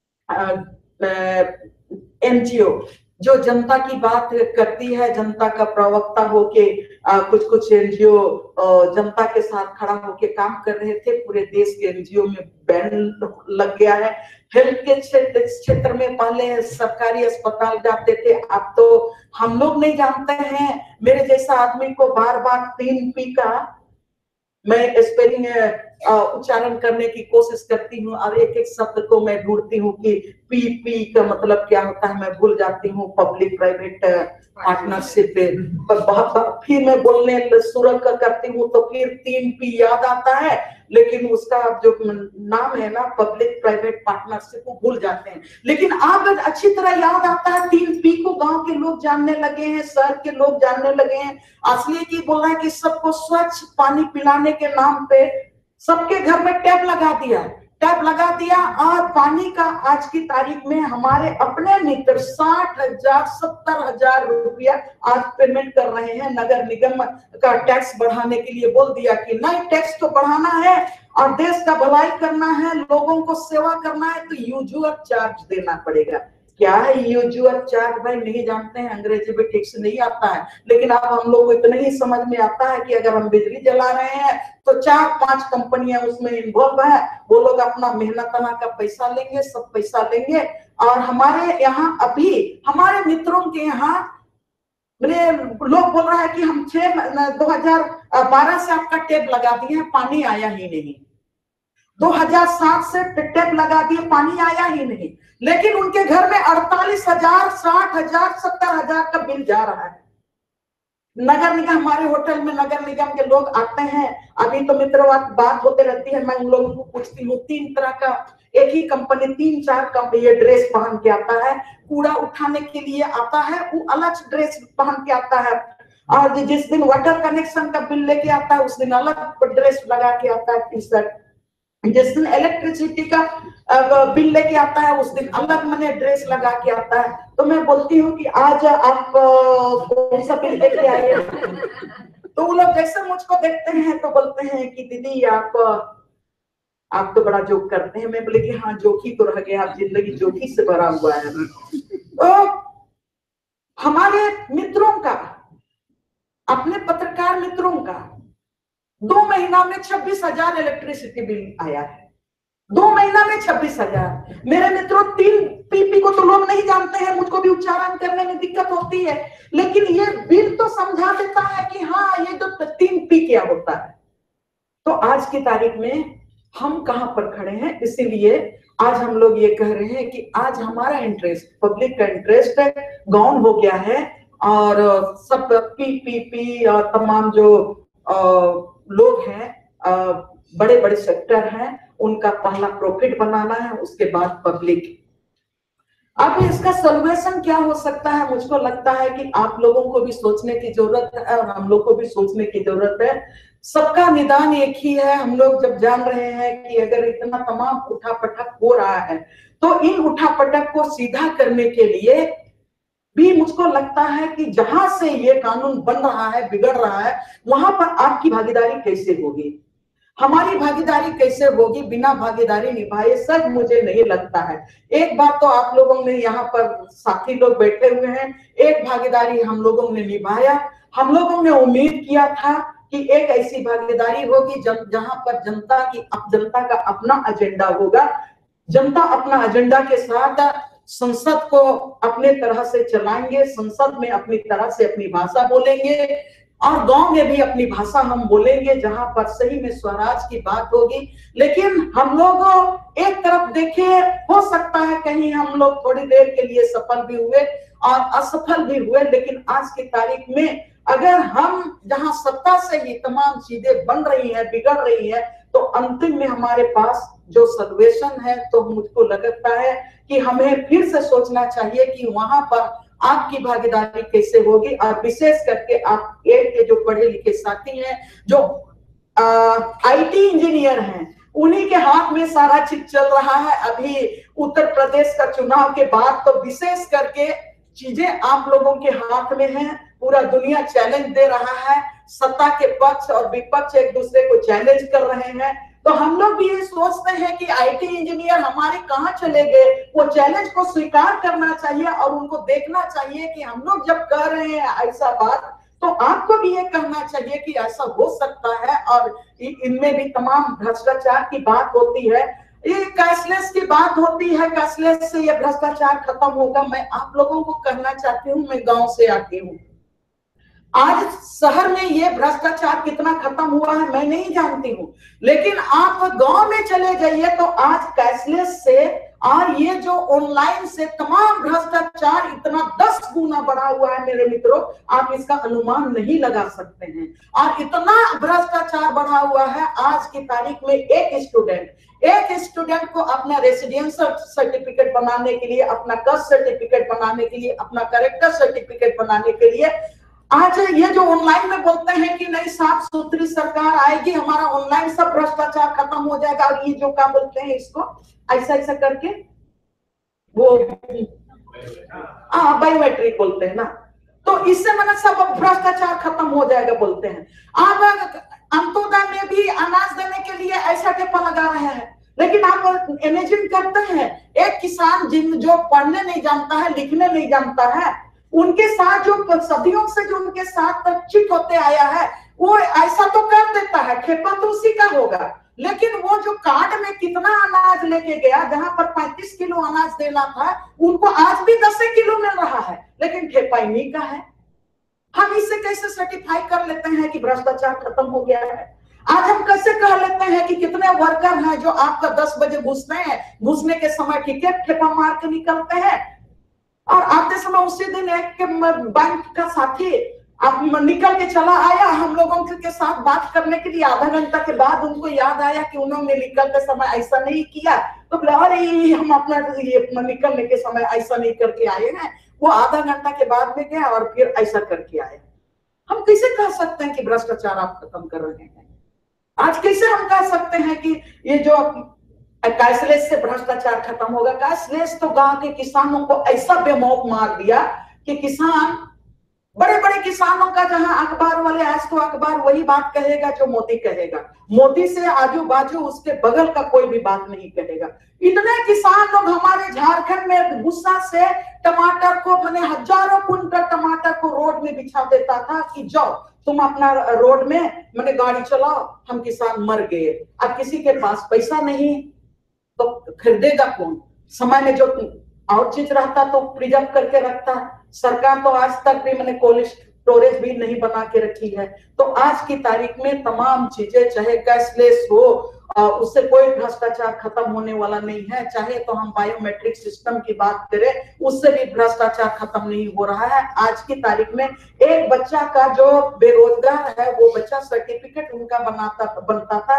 [SPEAKER 2] एनजीओ जो जनता की बात करती है, जनता का प्रवक्ता होके कुछ कुछ एनजीओ जनता के साथ खड़ा होके काम कर रहे थे। पूरे देश के एनजीओ में बैन लग गया है। हेल्थ के क्षेत्र में पहले सरकारी अस्पताल जाते थे, अब तो हम लोग नहीं जानते हैं। मेरे जैसा आदमी को बार बार 3P का मैं स्पेलिंग उच्चारण करने की कोशिश करती हूँ और एक एक शब्द को मैं ढूंढती हूँ कि पी का मतलब क्या होता है, मैं भूल जाती हूँ। पब्लिक प्राइवेट पार्टनरशिप, फिर मैं बोलने शुरू करती हूँ तो फिर 3P याद आता है, लेकिन उसका जो नाम है ना पब्लिक प्राइवेट पार्टनरशिप वो भूल जाते हैं। लेकिन अब अच्छी तरह याद आता है। 3P को गांव के लोग जानने लगे हैं, शहर के लोग जानने लगे हैं। असली की बोल रहा है कि सबको स्वच्छ पानी पिलाने के नाम पे सबके घर में टैप लगा दिया, टैप लगा दिया। और पानी का आज की तारीख में हमारे अपने मित्र 60,000 70,000 रुपया आज पेमेंट कर रहे हैं। नगर निगम का टैक्स बढ़ाने के लिए बोल दिया कि नहीं, टैक्स तो बढ़ाना है और देश का भलाई करना है, लोगों को सेवा करना है तो यूजुअल चार्ज देना पड़ेगा। क्या है यूजुअल चार्ज? भाई नहीं जानते हैं, अंग्रेजी भी ठीक से नहीं आता है। लेकिन अब हम लोग को इतना ही समझ में आता है कि अगर हम बिजली जला रहे हैं तो 4-5 कंपनियां उसमें इन्वॉल्व है। वो लोग अपना मेहनतना का पैसा लेंगे, सब पैसा लेंगे। और हमारे यहाँ अभी हमारे मित्रों के यहाँ मेरे लोग बोल रहा है कि हम 2012 से आपका टैप लगा दिए हैं, पानी आया ही नहीं। 2007 से टैप लगा दिए, पानी आया ही नहीं। लेकिन उनके घर में 48,000 60,000 70,000 का बिल जा रहा है। नगर निगम, हमारे होटल में नगर निगम के लोग आते हैं। अभी तो मित्र बात होते रहती है, मैं उन लोगों को पूछती हूँ। 3 तरह का एक ही कंपनी 3-4 कंपनी ये ड्रेस पहन के आता है। कूड़ा उठाने के लिए आता है, वो अलग ड्रेस पहन के आता है। और जिस दिन वाटर कनेक्शन का बिल लेके आता है उस दिन अलग ड्रेस लगा के आता है, टी-शर्ट। जिस दिन इलेक्ट्रिसिटी का बिल लेके आता है उस दिन अलग मैंने ड्रेस लगा के आता है। तो मैं बोलती हूँ कि आज आप कौन सा बिल लेके आए? तो वो लोग जैसे मुझको देखते हैं तो बोलते हैं कि दीदी आप तो बड़ा जोक करते हैं। मैं बोले कि हाँ, जोकी तो रह गया, आप जिंदगी जोकी से भरा हुआ है। तो हमारे मित्रों का, अपने पत्रकार मित्रों का 2 महीना में 26,000 इलेक्ट्रिसिटी बिल आया है। 2 महीना में 26,000। मेरे मित्रों 3P को तो लोग नहीं जानते हैं, मुझको भी उच्चारण करने में दिक्कत होती है, लेकिन ये बिल तो समझा देता है कि हाँ ये जो 3P क्या होता है। तो आज की तारीख में हम कहां पर खड़े हैं, इसीलिए आज हम लोग ये कह रहे हैं कि आज हमारा इंटरेस्ट, पब्लिक का इंटरेस्ट गौन हो गया है। और सब पी और तमाम जो लोग हैं, बड़े बड़े सेक्टर हैं, उनका पहला प्रॉफिट बनाना है, उसके बाद पब्लिक। अब इसका सॉल्यूशन क्या हो सकता है? मुझको लगता है कि आप लोगों को भी सोचने की जरूरत है और हम लोग को भी सोचने की जरूरत है। सबका निदान एक ही है। हम लोग जब जान रहे हैं कि अगर इतना तमाम उठापटक हो रहा है तो इन उठापटक को सीधा करने के लिए भी मुझको लगता है कि जहां से ये कानून बन रहा है, बिगड़ रहा है, वहां पर आपकी भागीदारी कैसे होगी, हमारी भागीदारी कैसे होगी? बिना भागीदारी निभाए सच मुझे नहीं लगता है। एक बात तो आप लोगों ने यहाँ पर साथी लोग बैठे हुए हैं, एक भागीदारी हम लोगों ने निभाया। हम लोगों ने उम्मीद किया था कि एक ऐसी भागीदारी होगी जहां पर जनता का अपना एजेंडा होगा। जनता अपना एजेंडा के साथ संसद को अपने तरह से चलाएंगे, संसद में अपनी तरह से अपनी भाषा बोलेंगे और गांव में भी अपनी भाषा हम बोलेंगे जहां पर सही में स्वराज की बात होगी। लेकिन हम लोग एक तरफ देखे, हो सकता है कहीं हम लोग थोड़ी देर के लिए सफल भी हुए और असफल भी हुए, लेकिन आज की तारीख में अगर हम जहां सत्ता से ही तमाम चीजें बन रही हैं, बिगड़ रही हैं, तो अंतिम में हमारे पास जो सॉल्यूशन है, तो मुझको लगता है कि हमें फिर से सोचना चाहिए कि वहां पर आपकी भागीदारी कैसे होगी। और विशेष करके आप एड के जो पढ़े लिखे साथी हैं, जो आईटी इंजीनियर हैं, उन्हीं के हाथ में सारा चीज चल रहा है। अभी उत्तर प्रदेश का चुनाव के बाद तो विशेष करके चीजें आप लोगों के हाथ में हैं। पूरा दुनिया चैलेंज दे रहा है सत्ता के पक्ष और विपक्ष एक दूसरे को चैलेंज कर रहे हैं, तो हम लोग भी ये सोचते हैं कि आईटी इंजीनियर हमारे कहाँ चले गए। वो चैलेंज को स्वीकार करना चाहिए और उनको देखना चाहिए कि हम लोग जब कह रहे हैं ऐसा बात, तो आपको भी ये कहना चाहिए कि ऐसा हो सकता है। और इनमें भी तमाम भ्रष्टाचार की बात होती है, ये कैशलेस की बात होती है, कैशलेस से ये भ्रष्टाचार खत्म होगा। मैं आप लोगों को कहना चाहती हूँ, मैं गांव से आती हूँ, आज शहर में ये भ्रष्टाचार कितना खत्म हुआ है मैं नहीं जानती हूँ, लेकिन आप गांव में चले जाइए तो आज कैशलेस से और ये जो ऑनलाइन से तमाम भ्रष्टाचार इतना 10 गुना बढ़ा हुआ है मेरे मित्रों, आप इसका अनुमान नहीं लगा सकते हैं। और इतना भ्रष्टाचार बढ़ा हुआ है, आज की तारीख में एक स्टूडेंट को अपना रेसिडेंशियल सर्टिफिकेट बनाने के लिए, अपना कास्ट सर्टिफिकेट बनाने के लिए, अपना कैरेक्टर सर्टिफिकेट बनाने के लिए, आज ये जो ऑनलाइन में बोलते हैं कि नहीं साफ सुथरी सरकार आएगी, हमारा ऑनलाइन सब भ्रष्टाचार खत्म हो जाएगा, और ये जो क्या बोलते हैं इसको ऐसा ऐसा करके वो बायोमेट्रिक बोलते हैं ना, तो इससे मैंने सब भ्रष्टाचार खत्म हो जाएगा बोलते हैं। अब अंत्योदय में भी अनाज देने के लिए ऐसा टेपा लगा रहे हैं, लेकिन आप इमेजिन करते हैं एक किसान जो पढ़ने नहीं जानता है, लिखने नहीं जानता है, उनके साथ जो सदियों से जो उनके साथ चिट होते आया है, वो ऐसा तो कर देता है, ठेपा तो उसी का होगा, लेकिन वो जो कार्ड में कितना अनाज लेके गया, जहां पर 35 किलो अनाज देना था, उनको आज भी 10 किलो मिल रहा है, लेकिन ठेपा इन्हीं का है। हम इससे कैसे सर्टिफाई कर लेते हैं कि भ्रष्टाचार खत्म हो गया है? आज हम कैसे कह लेते हैं कि कितने वर्कर हैं जो आपका 10 बजे घुसते हैं, घुसने के समय टिकट ठेपा मार के निकलते हैं, और आते समय उसी दिन एक बैंक का साथी आप निकल के चला आया, हम लोगों के साथ बात करने के लिए आधा घंटा के बाद उनको याद आया कि उन्होंने निकलते समय ऐसा नहीं किया, तो बोले अरे हम अपना ये निकलने के समय ऐसा नहीं करके आए हैं, वो आधा घंटा के बाद में गया और फिर ऐसा करके आए। हम कैसे कह सकते हैं कि भ्रष्टाचार आप खत्म कर रहे हैं? आज कैसे हम कह सकते हैं कि ये जो कैशलेस से भ्रष्टाचार खत्म होगा? कैशलेस तो गांव के किसानों को ऐसा बेमौक मार दिया कि किसान, बड़े बड़े किसानों का, जहां अखबार वाले आज तो अखबार वही बात कहेगा जो मोदी कहेगा, मोदी से आजू बाजू उसके बगल का कोई भी बात नहीं कहेगा। इतने किसान लोग हमारे झारखंड में गुस्सा से टमाटर को, मैंने हजारों कुंटल टमाटर को रोड में बिछा देता था कि जाओ तुम अपना रोड में मैंने गाड़ी चलाओ, हम किसान मर गए। अब किसी के पास पैसा नहीं तो खरीदेगा कौन? समय में जो और चीज रहता तो प्रिजर्व करके रखता। सरकार तो आज तक भी मैंने कोल्ड स्टोरेज भी नहीं बना के रखी है। तो आज की तारीख में तमाम चीजें चाहे कैशलेस हो, उससे कोई भ्रष्टाचार खत्म होने वाला नहीं है। चाहे तो हम बायोमेट्रिक सिस्टम की बात करें, उससे भी भ्रष्टाचार खत्म नहीं हो रहा है। आज की तारीख में एक बच्चा का जो बेरोजगार है, वो बच्चा सर्टिफिकेट उनका बनता था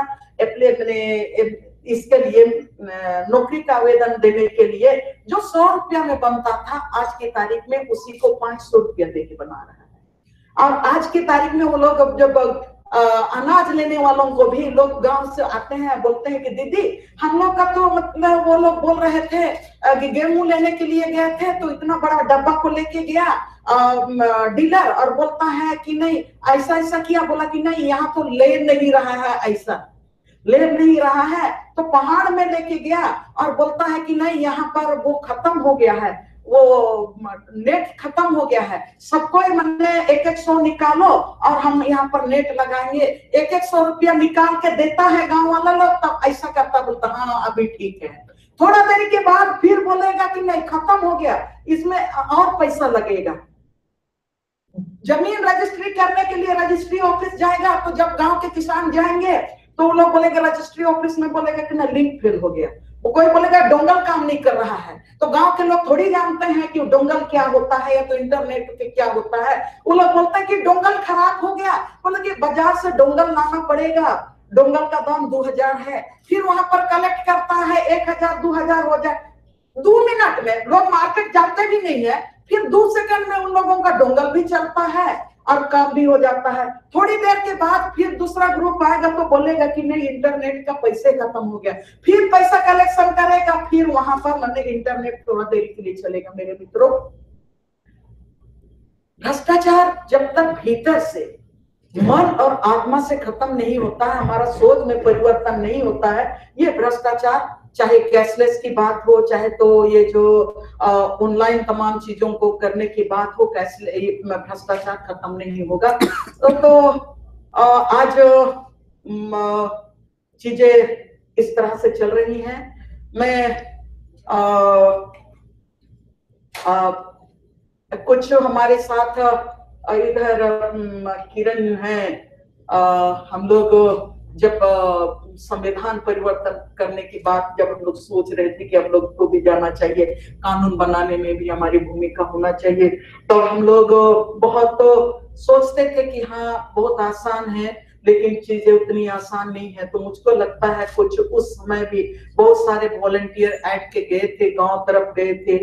[SPEAKER 2] इसके लिए नौकरी का आवेदन देने के लिए, जो 100 रुपया में बनता था, आज की तारीख में उसी को 500 रुपया दे के बना रहा है। और आज की तारीख में वो लोग जब अनाज लेने वालों को भी, लोग गांव से आते हैं, बोलते हैं कि दीदी हम लोग का तो मतलब, वो लोग बोल रहे थे कि गेहूं लेने के लिए गए थे तो इतना बड़ा डब्बा को लेके गया डीलर, और बोलता है कि नहीं ऐसा ऐसा किया, बोला कि नहीं यहाँ तो ले नहीं रहा है, ऐसा ले नहीं रहा है, तो पहाड़ में लेके गया और बोलता है कि नहीं यहाँ पर वो खत्म हो गया है, वो नेट खत्म हो गया है, सबको मैंने 100 निकालो और हम यहाँ पर नेट लगाएंगे। 100 रुपया निकाल के देता है गांव वाला लोग, तब ऐसा करता, बोलता हाँ अभी ठीक है। थोड़ा देर के बाद फिर बोलेगा कि नहीं खत्म हो गया, इसमें और पैसा लगेगा। जमीन रजिस्ट्री करने के लिए रजिस्ट्री ऑफिस जाएगा, तो जब गांव के किसान जाएंगे तो वो लोग बोलेगा, रजिस्ट्री ऑफिस में बोलेगा कि ना लिंक फेल हो गया, वो कोई बोलेगा डोंगल काम नहीं कर रहा है। तो गांव के लोग थोड़ी जानते हैं कि डोंगल क्या होता है या तो इंटरनेट पे क्या होता है। वो लोग बोलते हैं कि डोंगल खराब हो गया, बोले कि बाजार से डोंगल लाना पड़ेगा, डोंगल का दाम 2000 है, फिर वहां पर कलेक्ट करता है 1000 2000 हो जाए। 2 मिनट में लोग मार्केट जाते भी नहीं है, फिर 2 सेकंड में उन लोगों का डोंगल भी चलता है और काम भी हो जाता है। थोड़ी देर के बाद फिर दूसरा ग्रुप आएगा तो बोलेगा कि नहीं इंटरनेट का पैसे खत्म हो गया, फिर पैसा कलेक्शन करेगा, फिर वहां पर मैंने इंटरनेट थोड़ा देर के लिए चलेगा। मेरे मित्रों, भ्रष्टाचार जब तक भीतर से मन और आत्मा से खत्म नहीं होता है, हमारा सोच में परिवर्तन नहीं होता है। ये भ्रष्टाचार, चाहे कैशलेस की बात हो, चाहे तो ये जो ऑनलाइन तमाम चीजों को करने की बात हो, कैशलेस भ्रष्टाचार खत्म नहीं होगा। तो आज चीजें इस तरह से चल रही हैं। मैं कुछ हमारे साथ इधर किरण है, हम लोग जब संविधान परिवर्तन करने की बात जब हम लोग सोच रहे थे कि हम लोग को भी जाना चाहिए, कानून बनाने में भी हमारी भूमिका होना चाहिए, तो हम लोग बहुत सोचते थे कि हाँ बहुत आसान है, लेकिन चीजें उतनी आसान नहीं है। तो मुझको लगता है कुछ उस समय भी बहुत सारे वॉलंटियर ऐड के गए थे, गांव तरफ गए थे।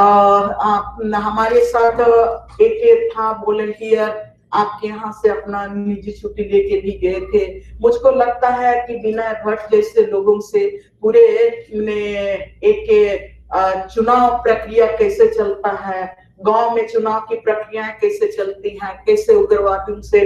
[SPEAKER 2] हमारे साथ एक था वॉलंटियर, आपके यहाँ से अपना निजी छुट्टी लेके भी गए थे। मुझको लगता है कि बिना भट्ट जैसे लोगों से पूरे एक चुनाव प्रक्रिया कैसे चलता है, गांव में चुनाव की प्रक्रियाएं कैसे चलती हैं, कैसे उग्रवादियों से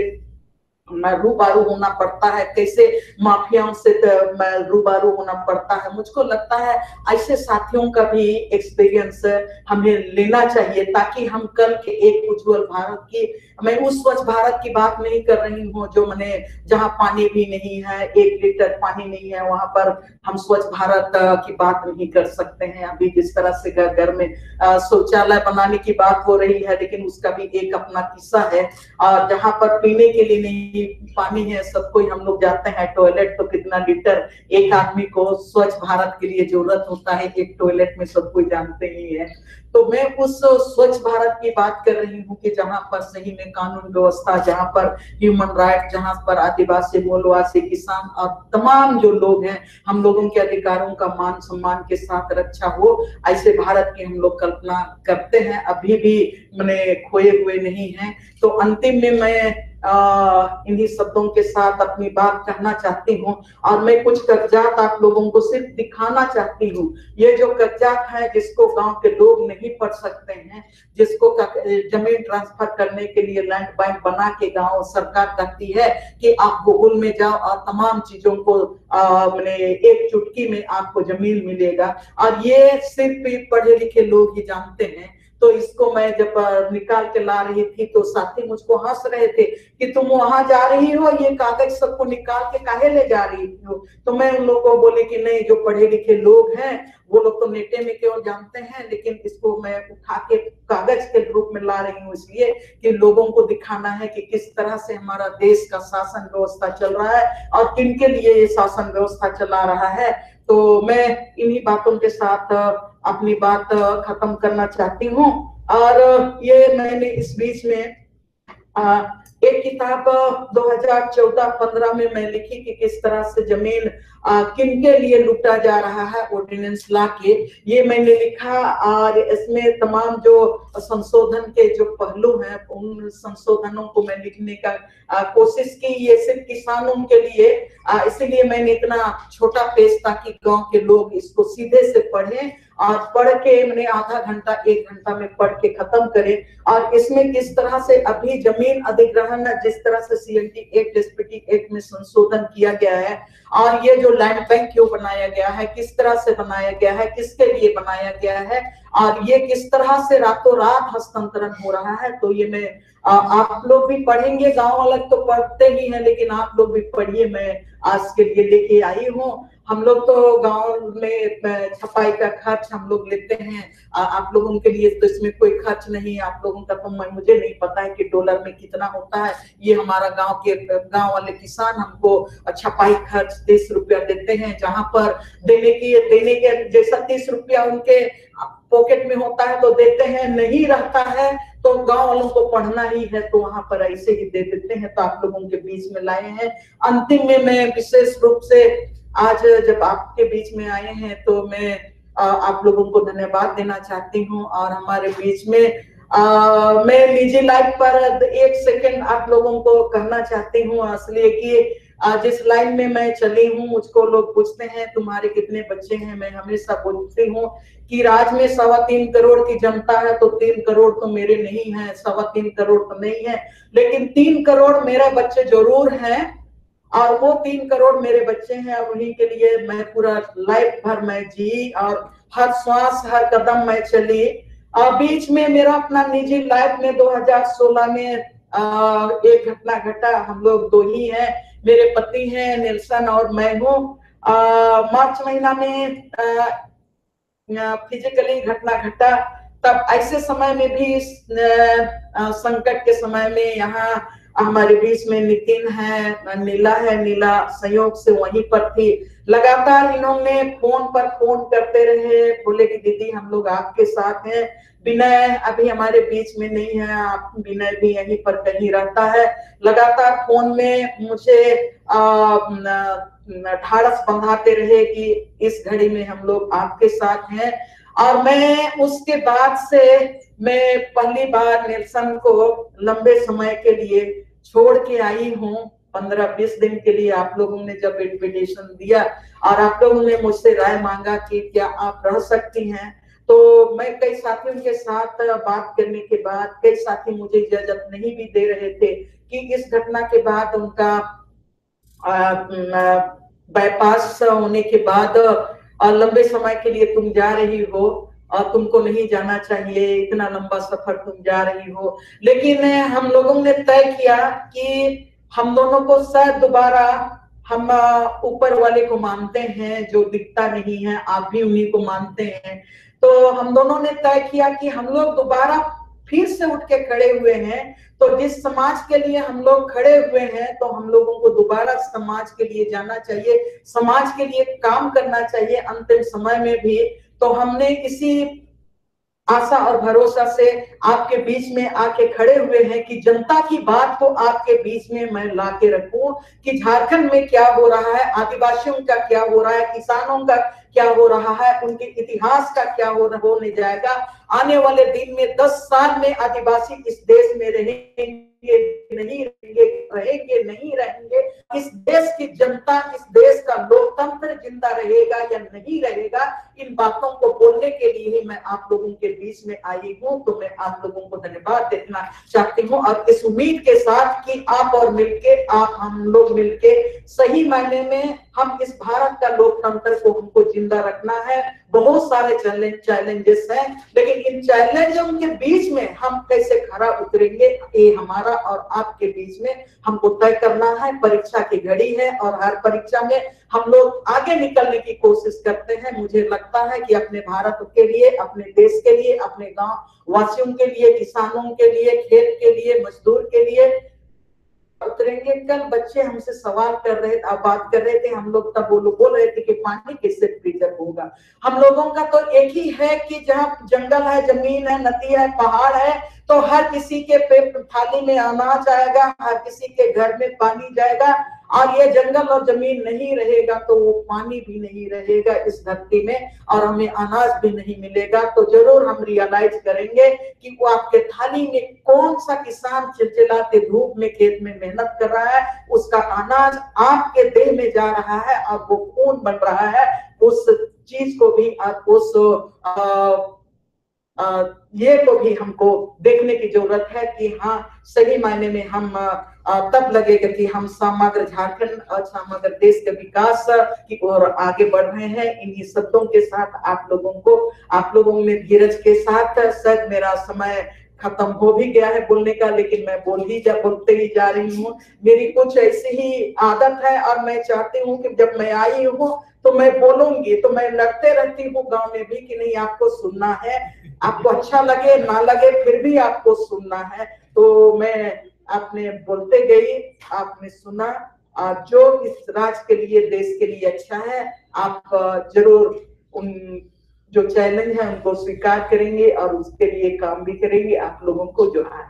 [SPEAKER 2] रूबरू होना पड़ता है, कैसे माफियाओं से रूबरू होना पड़ता है। मुझको लगता है ऐसे साथियों का भी एक्सपीरियंस हमें लेना चाहिए, ताकि हम कल के एक उज्जवल भारत की, मैं उस स्वच्छ भारत की बात नहीं कर रही हूँ जो मैंने जहाँ पानी भी नहीं है, 1 लीटर पानी नहीं है, वहां पर हम स्वच्छ भारत की बात नहीं कर सकते हैं। अभी जिस तरह से घर में शौचालय बनाने की बात हो रही है, लेकिन उसका भी एक अपना किस्सा है। और जहाँ पर पीने के लिए नहीं पानी है, सब कोई हम लोग जाते हैं टॉयलेट, तो कितना लीटर एक आदमी को स्वच्छ भारत के लिए जरूरत होता है, एक टॉयलेट में सब कोई जानते ही है। तो मैं उस स्वच्छ भारत की बात कर रही हूँ कि जहाँ पर सही में कानून व्यवस्था, जहाँ पर ह्यूमन राइट, जहाँ पर आदिवासी, मूलवासी, किसान और तमाम जो लोग हैं, हम लोगों के अधिकारों का मान सम्मान के साथ रक्षा हो, ऐसे भारत की हम लोग कल्पना करते हैं। अभी भी मैंने खोए हुए नहीं हैं। तो अंतिम में मैं इन्हीं शब्दों के साथ अपनी बात कहना चाहती हूँ, और मैं कुछ कागजात आप लोगों को सिर्फ दिखाना चाहती हूँ। ये जो कागजात है जिसको गांव के लोग नहीं पढ़ सकते हैं, जिसको जमीन ट्रांसफर करने के लिए लैंड बैंक बना के गांव सरकार कहती है कि आप गूगल में जाओ और तमाम चीजों को मैंने एक चुटकी में आपको जमीन मिलेगा, और ये सिर्फ पढ़े लिखे लोग ही जानते हैं। तो इसको मैं जब निकाल के ला रही थी तो साथी मुझको हंस रहे थे कि तुम वहां जा रही हो, ये कागज सबको निकाल के काहे ले जा रही हो। तो मैं उन लोगों को बोले कि नहीं, जो पढ़े लिखे लोग हैं वो लोग तो नेटे में केवल जानते हैं, लेकिन इसको मैं उठा के कागज के रूप में ला रही हूँ, इसलिए कि लोगों को दिखाना है कि किस तरह से हमारा देश का शासन व्यवस्था चल रहा है और किनके लिए ये शासन व्यवस्था चला रहा है। तो मैं इन्हीं बातों के साथ अपनी बात खत्म करना चाहती हूँ। और ये मैंने इस बीच में एक किताब 2014-15 में मैं लिखी कि किस तरह से जमीन किनके लिए लूटा जा रहा है ऑर्डिनेंस ला के, ये मैंने लिखा। और इसमें तमाम जो संशोधन के जो पहलू हैं, उन संशोधनों को मैं लिखने का कोशिश की। ये सिर्फ किसानों के लिए, इसीलिए मैंने इतना छोटा पेज ताकि गांव के लोग इसको सीधे से पढ़ें, और पढ़ के मैंने आधा घंटा 1 घंटा में पढ़ के खत्म करें। और इसमें किस तरह से अभी जमीन अधिग्रहण जिस तरह से सीएनटी एक्ट, एसपीटी एक्ट में संशोधन किया गया है, और ये जो लैंड बैंक क्यों बनाया गया है, किस तरह से बनाया गया है, किसके लिए बनाया गया है, और ये किस तरह से रातों रात हस्तांतरण हो रहा है। तो ये मैं आप लोग भी पढ़ेंगे, गांव वाले तो पढ़ते ही हैं, लेकिन आप लोग भी पढ़िए, मैं आज के लिए लेके आई हूँ। हम लोग तो गांव में छपाई का खर्च हम लोग लेते हैं, आप लोगों के लिए तो इसमें कोई खर्च नहीं है। आप लोगों का तो मुझे नहीं पता है कि डॉलर में कितना होता है। ये हमारा गांव वाले किसान हमको छपाई खर्च 30 रुपया देते हैं, जहां पर देने के जैसा 30 रुपया उनके पॉकेट में होता है तो देते हैं, नहीं रहता है तो गांव वालों को पढ़ना ही है तो वहां पर ऐसे ही दे देते हैं। तो आप लोगों के बीच में लाए हैं। अंतिम में मैं विशेष रूप से आज जब आपके बीच में आए हैं तो मैं आप लोगों को धन्यवाद देना चाहती हूँ। और हमारे बीच में मैं निजी लाइफ पर 1 सेकंड आप लोगों को कहना चाहती हूँ, इसलिए कि जिस लाइन में मैं चली हूँ, मुझको लोग पूछते हैं तुम्हारे कितने बच्चे हैं, मैं हमेशा बोलती हूँ कि राज्य में 3.25 करोड़ की जनता है, तो 3 करोड़ तो मेरे नहीं है, 3.25 करोड़ तो नहीं है, लेकिन 3 करोड़ मेरे बच्चे जरूर हैं, और वो 3 करोड़ मेरे बच्चे हैं, और उन्हीं के लिए मैं पूरा लाइफ भर मैं जी, और हर श्वास हर कदम मैं चली। और बीच में मेरा अपना निजी लाइफ में 2016 में एक घटना घटा। हम लोग दो ही हैं, मेरे पति हैं नेल्सन और मैं हूँ। मार्च महीना में फिजिकली घटना घटा। तब ऐसे समय में भी संकट के समय में यहाँ हमारे बीच में नितिन है, नीला है, नीला संयोग से वहीं पर थी। लगातार इन्होंने फोन पर फोन करते रहे, बोले कि दीदी हम लोग आपके साथ हैं। विनय अभी हमारे बीच में नहीं है, आप विनय भी यहीं पर कहीं रहता है। लगातार फोन में मुझे ढाढ़स बंधाते रहे कि इस घड़ी में हम लोग आपके साथ हैं। और मैं उसके बाद से मैं पहली बार नेल्सन को लंबे समय के लिए छोड़ के आई हूँ। 15-20 दिन के लिए आप लोगों ने जब इन्विटेशन दिया और आप लोगों ने मुझसे राय मांगा कि क्या आप रह सकती हैं, तो मैं कई साथियों के साथ बात करने के बाद कई साथी मुझे इजाजत नहीं भी दे रहे थे कि इस घटना के बाद उनका बाईपास होने के बाद लंबे समय के लिए तुम जा रही हो और तुमको नहीं जाना चाहिए, इतना लंबा सफर तुम जा रही हो। लेकिन हम लोगों ने तय किया कि हम दोनों को शायद दोबारा, हम ऊपर वाले को मानते हैं जो दिखता नहीं है, आप भी उन्हीं को मानते हैं, तो हम दोनों ने तय किया कि हम लोग दोबारा फिर से उठ के खड़े हुए हैं। तो जिस समाज के लिए हम लोग खड़े हुए हैं, तो हम लोगों को दोबारा समाज के लिए जाना चाहिए, समाज के लिए काम करना चाहिए अंतिम समय में भी। तो हमने इसी आशा और भरोसा से आपके बीच में आके खड़े हुए हैं कि जनता की बात को आपके बीच में मैं ला के रखूं कि झारखंड में क्या हो रहा है, आदिवासियों का क्या हो रहा है, किसानों का क्या हो रहा है, उनके इतिहास का क्या होने जाएगा। आने वाले दिन में 10 साल में आदिवासी इस देश में रहेंगे नहीं रहेंगे, रहेंगे नहीं रहेंगे, इस देश की जनता, इस देश का लोकतंत्र जिंदा रहेगा या नहीं रहेगा, इन बातों को बोलने के लिए ही मैं आप लोगों के बीच में आई हूँ। तो मैं आप लोगों को धन्यवाद देना चाहती हूँ और इस उम्मीद के साथ कि आप और मिलके, आप हम लोग मिलके सही मायने में हम इस भारत का लोकतंत्र को हमको जिंदा रखना है। बहुत सारे चैलेंजेस हैं, लेकिन इन चैलेंजों के बीच में हम कैसे खरा उतरेंगे, ये हमारा और आपके बीच में हमको तय करना है। परीक्षा की घड़ी है और हर परीक्षा में हम लोग आगे निकलने की कोशिश करते हैं। मुझे लगता है कि अपने भारत के लिए, अपने देश के लिए, अपने गांव वासियों के लिए, किसानों के लिए, खेत के लिए, मजदूर के लिए उतरेंगे। कल बच्चे हमसे सवाल कर रहे थे, बात कर रहे थे, हम लोग तब बोल रहे थे कि पानी कैसे प्रिजर्व होगा। हम लोगों का तो एक ही है कि जहाँ जंगल है, जमीन है, नदी है, पहाड़ है, तो हर किसी के पेट थाली में अनाज आएगा, हर किसी के घर में पानी जाएगा। और ये जंगल और जमीन नहीं रहेगा तो वो पानी भी नहीं रहेगा इस धरती में, और हमें अनाज भी नहीं मिलेगा। तो जरूर हम रियलाइज करेंगे कि वो आपके थाली में कौन सा किसान चिलचिलाते धूप में खेत में मेहनत कर रहा है, उसका अनाज आपके देह में जा रहा है और वो खून बन रहा है। उस चीज को भी, उस ये को भी हमको देखने की जरूरत है कि हाँ, सही मायने में हम तब लगेगा कि हम समग्र झारखंड और समग्र देश के विकास की ओर आगे बढ़ रहे हैं। इन्हीं शब्दों के साथ आप लोगों में धीरज के साथ, शायद मेरा समय खत्म हो भी गया है बोलने का, लेकिन मैं बोलते ही जा रही हूँ। मेरी कुछ ऐसी ही आदत है और मैं चाहती हूँ कि जब मैं आई हूँ तो मैं बोलूंगी, तो मैं लड़ते रहती हूँ गांव में भी कि नहीं, आपको सुनना है, आपको अच्छा लगे ना लगे फिर भी आपको सुनना है। तो मैं आपने बोलते गई, आपने सुना, जो इस राज्य के लिए, देश के लिए अच्छा है, आप जरूर उन जो चैलेंज है उनको स्वीकार करेंगे और उसके लिए काम भी करेंगे। आप लोगों को जो है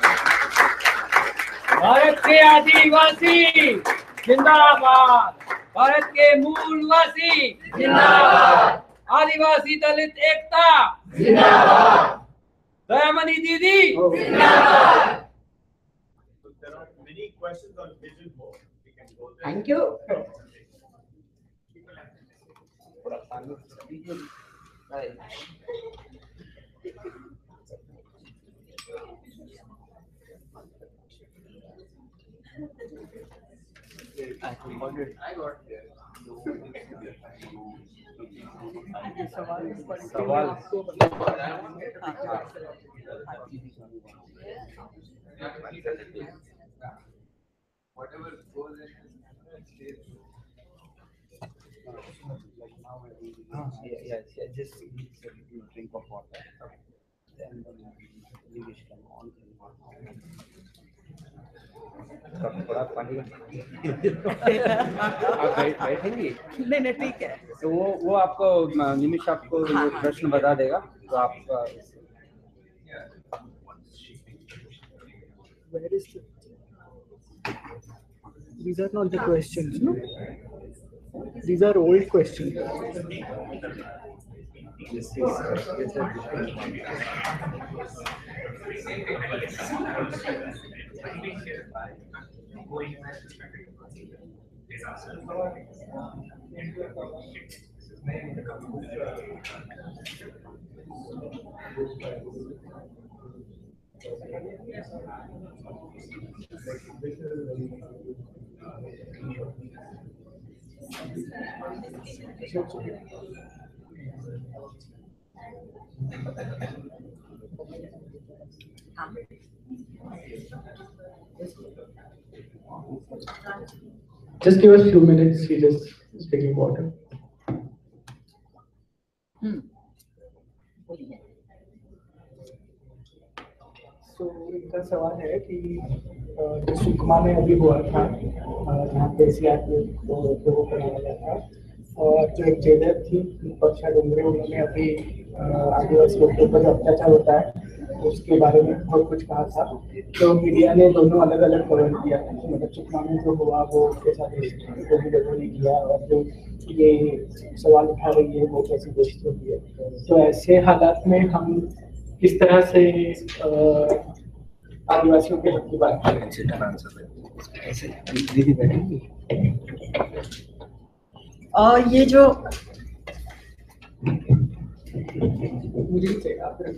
[SPEAKER 4] भारत के आदिवासी जिंदाबाद, भारत के मूलवासी जिंदाबाद, आदिवासी दलित एकता जिंदाबाद, दयामणि दीदी जिंदाबाद।
[SPEAKER 5] There are many questions on vision board. We can go there.
[SPEAKER 2] Thank you.
[SPEAKER 3] सवाल
[SPEAKER 6] Whatever goes in stays.
[SPEAKER 3] yes, just needs a little drink of water. Then English can on. थोड़ा पानी आप बैठेंगी?
[SPEAKER 2] नहीं ठीक है।
[SPEAKER 3] तो वो आपको निमिष आपको ये प्रश्न बता देगा तो आप
[SPEAKER 7] Where is the... These are not the questions, no? These are old questions.
[SPEAKER 3] This is
[SPEAKER 7] Just give us a few minutes. He just is taking water. So इनका सवाल है कि जो सुकमा में अभी हुआ था जहाँ पे सीआरपीएफ को बनाया गया था और जो एक जेलर थी पक्षा डोंगरे उन्होंने अभी आदिवासियों के ऊपर अत्याचार होता है उसके बारे में बहुत कुछ कहा था। तो मीडिया ने दोनों अलग अलग कवर किया था कि मतलब सुकमा में जो हुआ वो उसके साथ जो भी लोगों ने किया और जो ये सवाल उठा रही है वो कैसी दोस्ती है। तो ऐसे हालात में हम किस तरह से आदिवासियों के हक की बात
[SPEAKER 2] और ये जो
[SPEAKER 7] मुझे आप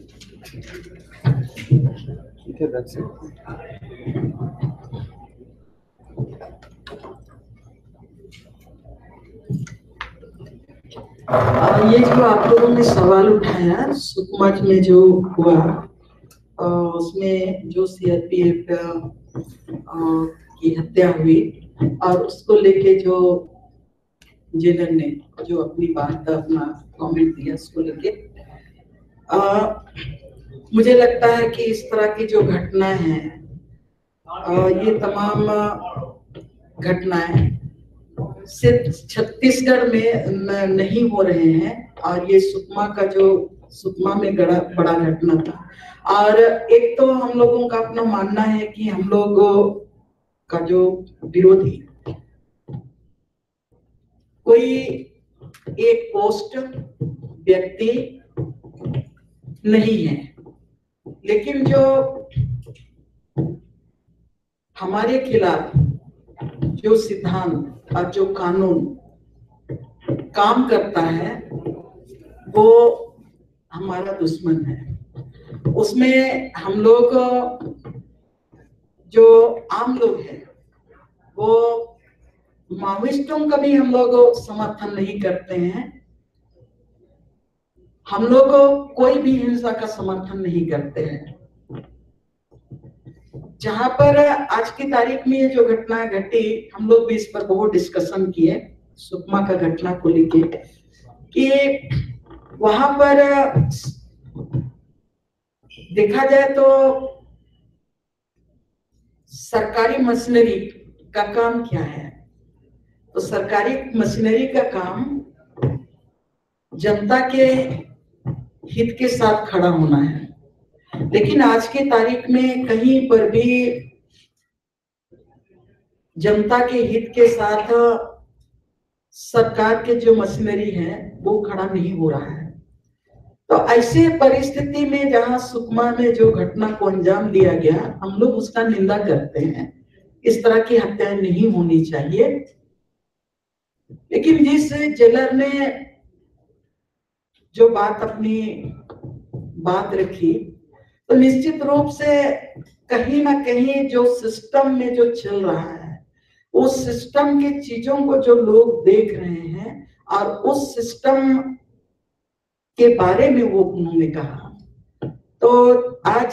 [SPEAKER 2] ये जो आप लोगों ने सवाल उठाया सुकमा में जो हुआ उसमें जो सीआरपीएफ की हत्या हुई और उसको लेके जो जेलर ने जो अपनी बात अपना कमेंट दिया उसको लेके मुझे लगता है कि इस तरह की जो घटना है ये तमाम घटनाएं सिर्फ छत्तीसगढ़ में नहीं हो रहे हैं और ये सुकमा में बड़ा घटना था। और एक तो हम लोगों का अपना मानना है कि हम लोगों का जो विरोधी कोई एक पोस्ट व्यक्ति नहीं है, लेकिन जो हमारे खिलाफ जो सिद्धांत और जो कानून काम करता है वो हमारा दुश्मन है। उसमें हम लोग जो आम लोग हैं वो माओवादियों का भी हम लोग समर्थन नहीं करते हैं। हम लोग कोई भी हिंसा का समर्थन नहीं करते हैं। जहां पर आज की तारीख में ये जो घटना घटी हम लोग भी इस पर बहुत डिस्कशन किए सुकमा का घटना को लेके कि वहां पर देखा जाए तो सरकारी मशीनरी का काम क्या है। तो सरकारी मशीनरी का काम जनता के हित के साथ खड़ा होना है, लेकिन आज की तारीख में कहीं पर भी जनता के हित के साथ सरकार के जो मशीनरी है वो खड़ा नहीं हो रहा है। तो ऐसे परिस्थिति में जहां सुकमा में जो घटना को अंजाम दिया गया, हम लोग उसका निंदा करते हैं। इस तरह की हत्याएं नहीं होनी चाहिए। लेकिन जिस जेलर ने जो अपनी बात रखी, तो निश्चित रूप से कहीं ना कहीं जो सिस्टम में जो चल रहा है, उस सिस्टम के चीजों को जो लोग देख रहे हैं और उस सिस्टम के बारे में वो उन्होंने कहा। तो आज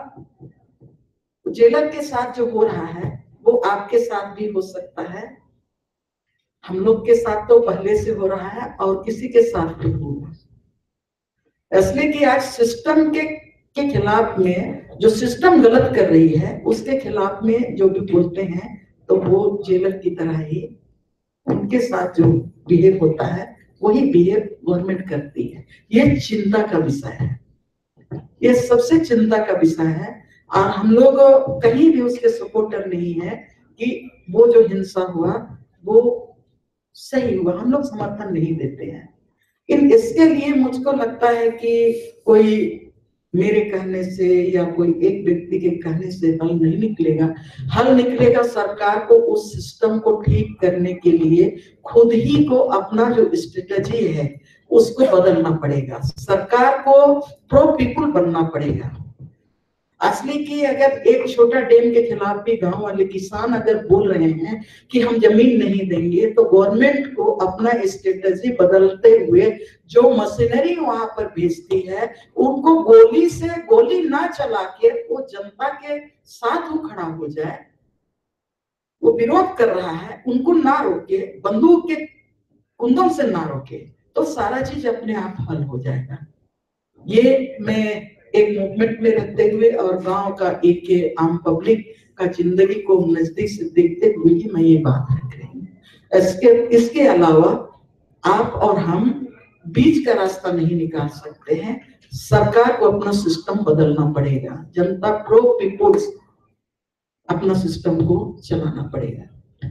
[SPEAKER 2] जेलर के साथ जो हो रहा है वो आपके साथ भी हो सकता है, हम लोग के साथ तो पहले से हो रहा है और किसी के साथ भी होगा। इसलिए कि आज सिस्टम के खिलाफ में, जो सिस्टम गलत कर रही है उसके खिलाफ में जो भी बोलते हैं, तो वो जेलर की तरह ही उनके साथ जो बिहेव होता है वही बिहेव गवर्नमेंट करती है। ये चिंता का विषय है, ये सबसे चिंता का विषय है। और हम लोग कहीं भी उसके सपोर्टर नहीं है कि वो जो हिंसा हुआ वो सही हुआ, हम लोग समर्थन नहीं देते हैं। इसके लिए मुझको लगता है कि कोई मेरे कहने से या कोई एक व्यक्ति के कहने से हल नहीं निकलेगा। हल निकलेगा सरकार को उस सिस्टम को ठीक करने के लिए खुद ही को अपना जो स्ट्रेटजी है उसको बदलना पड़ेगा। सरकार को प्रो पीपुल बनना पड़ेगा। असली की अगर एक छोटा डैम के खिलाफ भी गांव वाले किसान अगर बोल रहे हैं कि हम जमीन नहीं देंगे, तो गवर्नमेंट को अपना स्ट्रेटजी बदलते हुए जो मशीनरी वहां पर भेजती है उनको गोली से गोली ना चला के वो जनता के साथ वो खड़ा हो जाए। वो विरोध कर रहा है, उनको ना रोके, बंदूक के कुंदों से ना रोके, तो सारा चीज अपने आप हल हो जाएगा। ये मैं एक मूवमेंट में रहते हुए और गांव का एक आम पब्लिक का जिंदगी को नजदीक से देखते हुए ही मैं ये बात रख रही हूँ। इसके अलावा आप और हम बीच का रास्ता नहीं निकाल सकते हैं। सरकार को अपना सिस्टम बदलना पड़ेगा, जनता प्रो पीपुल्स अपना सिस्टम को चलाना पड़ेगा।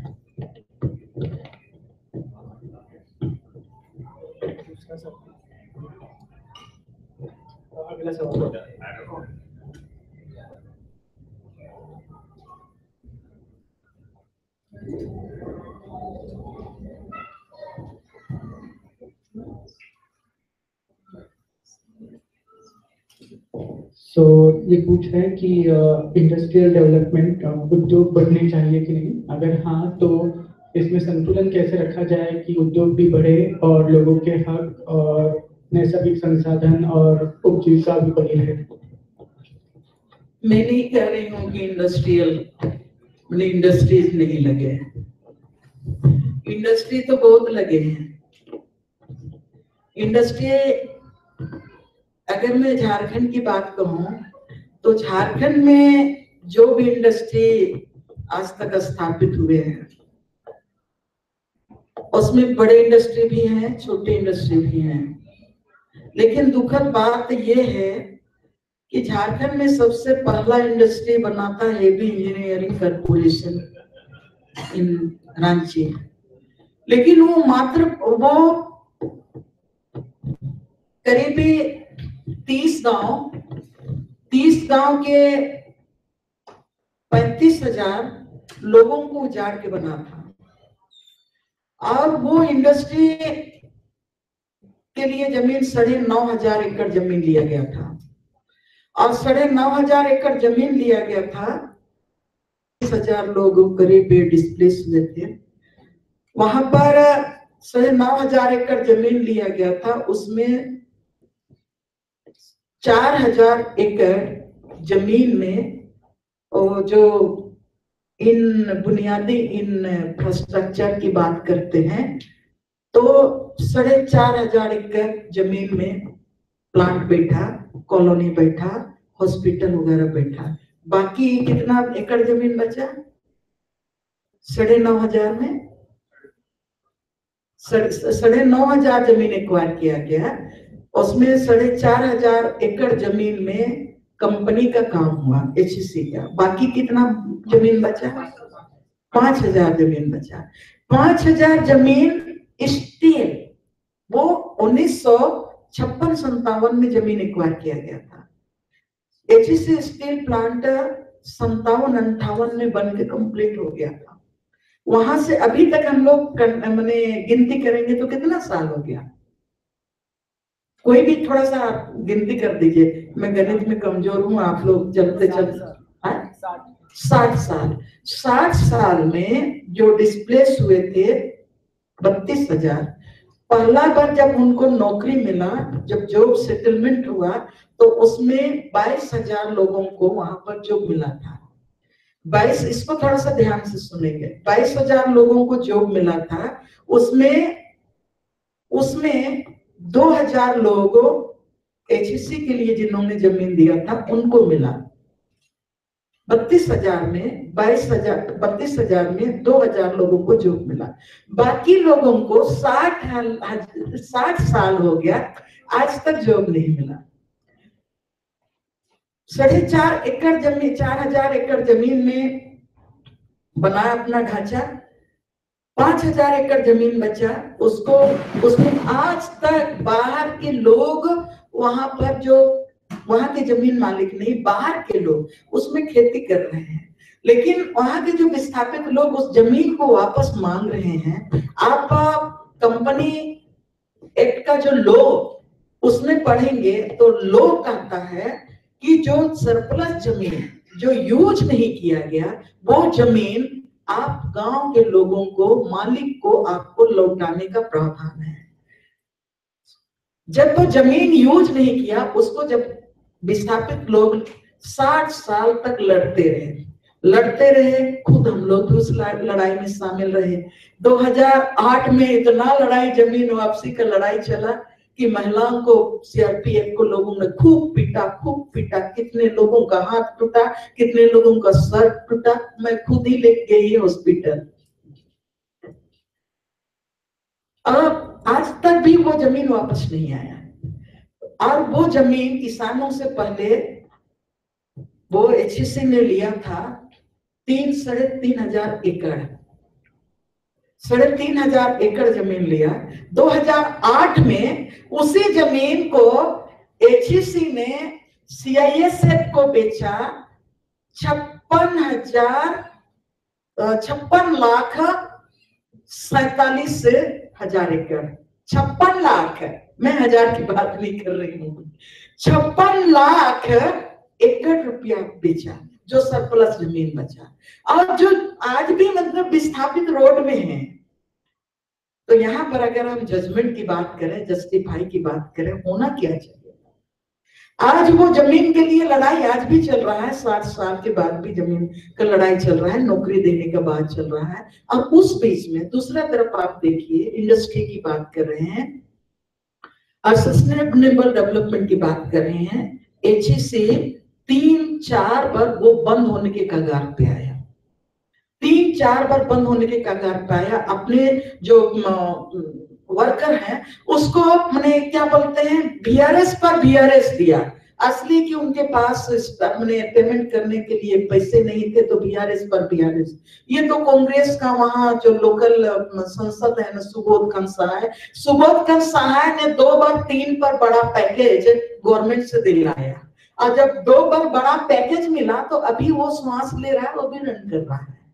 [SPEAKER 7] अगला सवाल। ये पूछ रहे हैं कि इंडस्ट्रियल डेवलपमेंट उद्योग बढ़ने चाहिए कि नहीं, अगर हाँ तो इसमें संतुलन कैसे रखा जाए कि उद्योग भी बढ़े और लोगों के हक और नैसर्गिक संसाधन और उपजीविका भी बनी रहे।
[SPEAKER 2] मैं नहीं कह रही हूँ कि इंडस्ट्रीज नहीं लगे, इंडस्ट्री तो बहुत लगे हैं। इंडस्ट्री अगर मैं झारखंड की बात कहूँ तो झारखंड में जो भी इंडस्ट्री आज तक स्थापित हुए हैं उसमें बड़े इंडस्ट्री भी हैं, छोटे इंडस्ट्री भी हैं। लेकिन दुखद बात यह है कि झारखंड में सबसे पहला इंडस्ट्री बनाता heavy engineering corporation in Ranchi, लेकिन वो मात्र करीबी 30 गांव के 35,000 लोगों को उजाड़ के बना था। और वो इंडस्ट्री के लिए जमीन 9,500 एकड़ जमीन लिया गया था, और 9,500 एकड़ जमीन लिया गया था। 30,000 लोग करीब डिस्प्लेस हुए थे वहां पर। 9,500 एकड़ जमीन लिया गया था, उसमें 4,000 एकड़ जमीन में जो इन बुनियादी इंफ्रास्ट्रक्चर की बात करते हैं, तो 4,500 एकड़ जमीन में प्लांट बैठा, कॉलोनी बैठा, हॉस्पिटल वगैरह बैठा। बाकी कितना एकड़ जमीन बचा? 9,500 में 9,500 जमीन एक्वायर किया गया। उसमें 4,500 एकड़ जमीन में कंपनी का काम हुआ, HEC का। बाकी कितना जमीन बचा? 5,000 जमीन बचा। 5,000 जमीन स्टील, वो 1956-57 में जमीन एक्वायर किया गया था। एचईसी स्टील प्लांट 57-58 में बन के कंप्लीट हो गया था। वहां से अभी तक हम लोग मैंने गिनती करेंगे तो कितना साल हो गया? कोई भी थोड़ा सा गिनती कर दीजिए, मैं गणित में कमजोर हूँ, आप लोग चलते चलते 60 साल। 60 साल में जो डिस्प्लेस हुए थे 32,000, पहला बार जब उनको नौकरी मिला, जब जॉब सेटलमेंट हुआ, तो उसमें 22,000 लोगों को वहां पर जॉब मिला था। 22, इसको थोड़ा सा ध्यान से सुनेंगे, 22,000 लोगों को जॉब मिला था। उसमें 2,000 लोगों एचईसी के लिए जिन्होंने जमीन दिया था उनको मिला। 32,000 में 32,000 में 2,000 लोगों को जॉब मिला। बाकी लोगों को 60 साल हो गया, आज तक जॉब नहीं मिला। 4.5 एकड़ जमीन, 4,000 एकड़ जमीन में बनाया अपना ढांचा, 5,000 एकड़ जमीन बचा, उसमें आज तक बाहर के लोग वहां पर, जो वहां के जमीन मालिक नहीं, बाहर के लोग उसमें खेती कर रहे हैं। लेकिन वहां के जो विस्थापित लोग उस जमीन को वापस मांग रहे हैं। आप कंपनी एक्ट का जो लॉ उसमें पढ़ेंगे तो लॉ कहता है कि जो सरप्लस जमीन जो यूज नहीं किया गया, वो जमीन आप गांव के लोगों को, मालिक को आपको लौटाने का प्रावधान है। जब वो जमीन यूज नहीं किया, उसको जब विस्थापित लोग 60 साल तक लड़ते रहे, खुद हम लोग उस लड़ाई में शामिल रहे। 2008 में इतना लड़ाई, जमीन वापसी का लड़ाई चला कि महिलाओं को, सीआरपीएफ को लोगों ने खूब पीटा। कितने लोगों का हाथ टूटा, कितने लोगों का सर टूटा, मैं खुद ही लेके गई हॉस्पिटल। अब आज तक भी वो जमीन वापस नहीं आया। और वो जमीन किसानों से पहले वो एचईसी ने लिया था 3-3.5 एकड़, 3.5 एकड़ जमीन लिया। 2008 में उसी जमीन को एचईसी ने सीआईएसएफ को बेचा 56,47,000 एकड़। 56 लाख, मैं हजार की बात नहीं कर रही हूँ, 56 लाख एकड़ रुपया बेचा, जो सरप्लस जमीन बचा। और जो आज भी मतलब विस्थापित रोड में है। तो यहाँ पर अगर हम जजमेंट की बात करें, जस्टिफाई की बात करें, होना क्या चाहिए? आज वो जमीन के लिए लड़ाई आज भी चल रहा है, 60 साल के बाद भी जमीन का लड़ाई चल रहा है, नौकरी देने का बात चल रहा है। और उस बीच में दूसरा तरफ आप देखिए, इंडस्ट्री की बात कर रहे हैं और सस्टेनेबल डेवलपमेंट की बात कर रहे हैं। एचईसी 3-4 बार वो बंद होने के कगार पे आया, 3-4 बार बंद होने के कगार पे आया। अपने जो वर्कर हैं उसको मैंने क्या बोलते हैं, बीआरएस पर बीआरएस दिया। असली कि उनके पास मैंने पेमेंट करने के लिए पैसे नहीं थे, तो बीआरएस पर बीआरएस। ये तो कांग्रेस का वहां जो लोकल संसद है ना, सुबोध खान सहाय ने 2 बार 3 पर बड़ा पैकेज गवर्नमेंट से दिलाया। और जब 2 बार बड़ा पैकेज मिला, तो अभी वो श्वास ले रहा है, वो भी रन कर रहा है।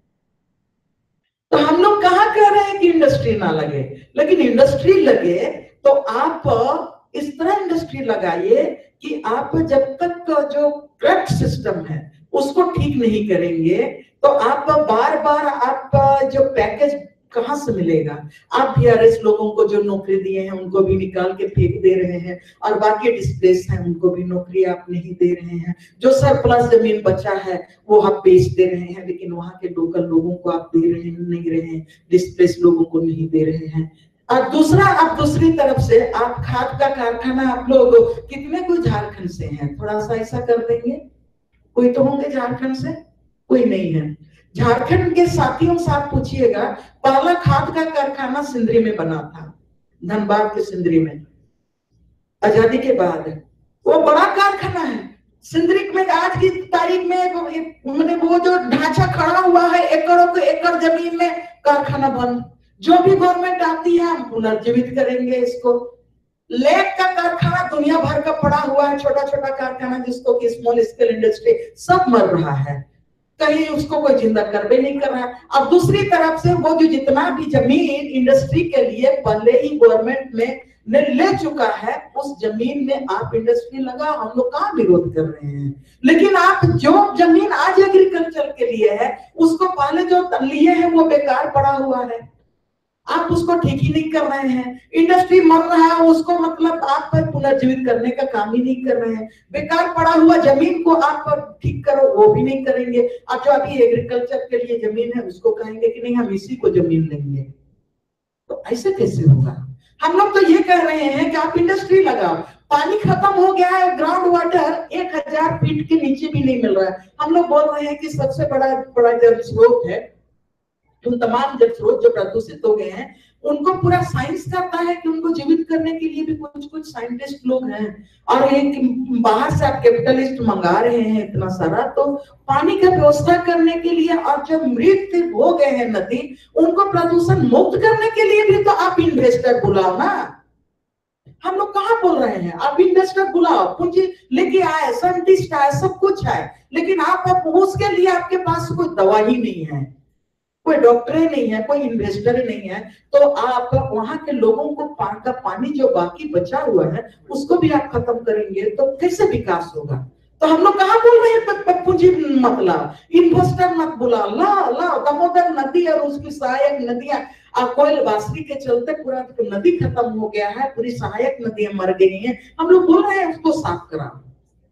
[SPEAKER 2] तो हम लोग कहाँ कह रहे हैं कि इंडस्ट्री ना लगे, लेकिन इंडस्ट्री लगे तो आप इस तरह इंडस्ट्री लगाइए कि आप जब तक जो करप्ट सिस्टम है उसको ठीक नहीं करेंगे, तो आप बार बार आप जो पैकेज कहां से मिलेगा? आप बीआरएस लोगों को जो नौकरी दिए हैं उनको भी निकाल के फेंक दे रहे हैं, और बाकी डिस्प्लेस हैं उनको भी नौकरी आप नहीं दे रहे हैं। जो सरप्लस जमीन बचा है वो आप बेच दे रहे हैं, लेकिन वहां के लोकल लोगों को आप दे रहे नहीं रहे हैं, डिस्प्लेस लोगों को नहीं दे रहे हैं। और दूसरा, आप दूसरी तरफ से आप खाद का कारखाना, आप लोग कितने कोई झारखंड से हैं, थोड़ा सा ऐसा कर देंगे, कोई तो होंगे झारखंड से, कोई नहीं है। झारखंड के साथियों से आप पूछिएगा, पहला खाद का कारखाना सिंदरी में बना था, धनबाद के सिंदरी में, आजादी के बाद। वो बड़ा कारखाना है सिंदरी में। आज की तारीख में वो जो ढांचा खड़ा हुआ है, एकड़ों के एकड़ जमीन में कारखाना बंद। जो भी गवर्नमेंट आती है हम पुनर्जीवित करेंगे इसको। लेक का कारखाना दुनिया भर का पड़ा हुआ है, छोटा छोटा कारखाना जिसको कि स्मॉल स्केल इंडस्ट्री, सब मर रहा है, कहीं उसको कोई जिंदा कर भी नहीं कर रहा है। अब दूसरी तरफ से वो जो जितना भी जमीन इंडस्ट्री के लिए पहले ही गवर्नमेंट में ने ले चुका है, उस जमीन में आप इंडस्ट्री लगा, हम लोग कहाँ विरोध कर रहे हैं। लेकिन आप जो जमीन आज एग्रीकल्चर के लिए है, उसको पहले जो लिए है वो बेकार पड़ा हुआ है, आप उसको ठीक ही नहीं कर रहे हैं। इंडस्ट्री मर रहा है, उसको मतलब आप पुनर्जीवित करने का काम ही नहीं कर रहे हैं। बेकार पड़ा हुआ जमीन को आप ठीक करो, वो भी नहीं करेंगे। और जो अभी एग्रीकल्चर के लिए जमीन है उसको कहेंगे कि नहीं हम इसी को जमीन लेंगे, तो ऐसे कैसे होगा। हम लोग तो ये कह रहे हैं कि आप इंडस्ट्री लगाओ। पानी खत्म हो गया है, ग्राउंड वाटर 1000 फीट के नीचे भी नहीं मिल रहा है। हम लोग बोल रहे हैं कि सबसे बड़ा जल स्रोत है, उन तमाम जल स्रोत जो प्रदूषित हो गए हैं उनको पूरा साइंस करता है कि उनको जीवित करने के लिए भी कुछ साइंटिस्ट लोग हैं। और एक बाहर से आप कैपिटलिस्ट मंगा रहे हैं इतना सारा, तो पानी का व्यवस्था करने के लिए और जब मृत हो गए हैं नदी, उनको प्रदूषण मुक्त करने के लिए भी तो आप इन्वेस्टर बुलाओ ना। हम लोग कहाँ बोल रहे हैं, आप इन्वेस्टर बुलाओ, पूंजी लेके आए, साइंटिस्ट आए, सब कुछ है, लेकिन आप उसके लिए आपके पास कोई दवा ही नहीं है, कोई डॉक्टर ही नहीं है, कोई इन्वेस्टर ही नहीं है, तो आप वहां के लोगों को पानी जो बाकी बचा हुआ है उसको भी आप खत्म करेंगे तो कैसे विकास होगा। तो हम लोग कहाँ बोल रहे हैं पूंजी मत लाओ, इन्वेस्टर मत बुलाओ, लाओ दामोदर नदी और उसकी सहायक नदियां, कोयल बासरी के चलते पूरा नदी खत्म हो गया है, पूरी सहायक नदियां मर गई हैं, हम लोग बोल रहे हैं उसको साफ कराओ।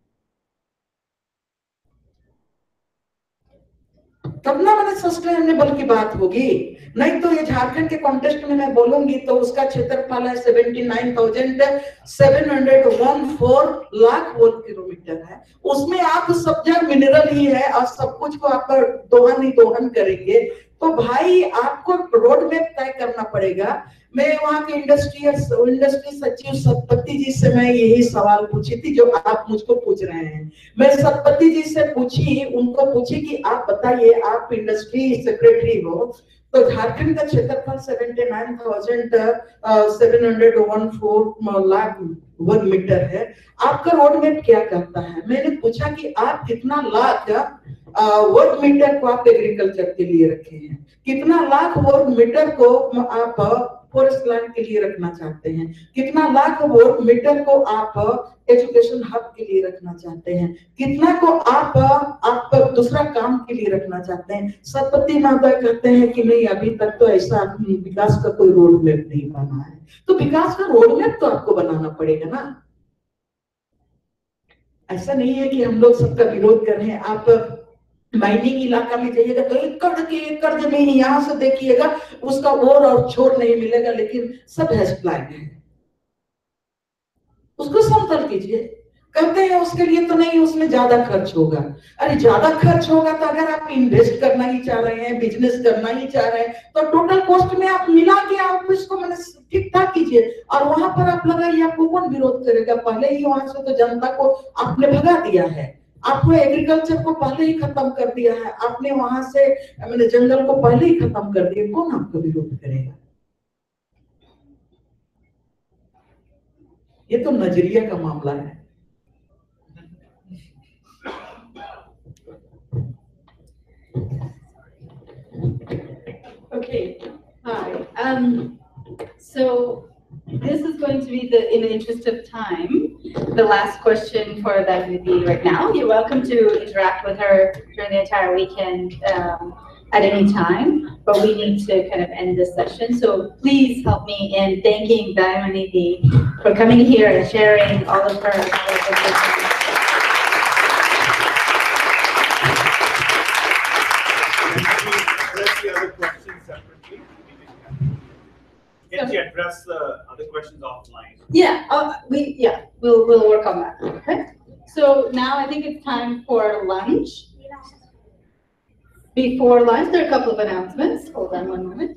[SPEAKER 2] तब ना मैंने सस्टेनेबल की बात होगी, नहीं तो ये झारखंड के कॉन्टेस्ट में मैं बोलूंगी तो उसका क्षेत्रफल है 79,714 लाख वर्ग किलोमीटर है, उसमें आप सब जगह मिनरल ही है और सब कुछ को आप दोहन ही दोहन करेंगे, तो भाई आपको रोड मैप तय करना पड़ेगा। मैं वहां के इंडस्ट्री सचिव सतपति जी से मैं यही सवाल पूछी थी जो आप मुझको पूछ रहे हैं। मैं सतपति जी से उनको पूछी कि आप बताइए, आप इंडस्ट्री सेक्रेटरी हो, तो झारखंड का क्षेत्रफल 79,714 लाख वर्ग मीटर है, आपका रोड मैप क्या कहता है। मैंने पूछा कि आप कितना लाख वर्ग मीटर को आप एग्रीकल्चर के लिए रखे हैं, कितना लाख वर्ग मीटर को आप फॉरेस्ट लैंड के लिए रखना चाहते हैं, कितना लाख वर्ग मीटर को आप एजुकेशन हब के लिए रखना चाहते हैं, कितना को आप दूसरा काम के लिए रखना चाहते हैं। सतपति महोदय कहते हैं कि नहीं अभी तक तो ऐसा विकास का कोई रोड मैप नहीं बना है। तो विकास का रोड मैप तो आपको बनाना पड़ेगा ना। ऐसा नहीं है कि हम लोग सबका विरोध कर रहे हैं। आप माइनिंग इलाका में जाइएगा तो एकड़ जमीन यहाँ से देखिएगा, उसका और छोर नहीं मिलेगा, लेकिन सब हैशफ्लैग है, उसको समतल कीजिए। कहते हैं उसके लिए तो नहीं, उसमें ज्यादा खर्च होगा। अरे ज्यादा खर्च होगा तो अगर आप इन्वेस्ट करना ही चाह रहे हैं, बिजनेस करना ही चाह रहे हैं, तो टोटल कॉस्ट में आप मिला के आप इसको मैंने ठीक ठाक कीजिए और वहां पर आप लगाइए, आपको कौन विरोध करेगा। पहले ही वहां से तो जनता को आपने भगा दिया है, आपने एग्रीकल्चर को पहले ही खत्म कर दिया है, आपने वहां से मैंने जंगल को पहले ही खत्म कर दिया, कौन आपको विरोध करेगा। ये तो नजरिया का मामला है।
[SPEAKER 1] Okay, hi. So this is going to be in the interest of time, the last question for Dayamani right now. You're welcome to interact with her during the entire weekend at any time, but we need to kind of end this session. So please help me in thanking Dayamani for coming here and sharing all of her knowledge and wisdom.
[SPEAKER 5] Can she address the other questions offline?
[SPEAKER 1] Yeah, we'll work on that. Okay. So now I think it's time for lunch. Before lunch, there are a couple of announcements. Hold on one moment.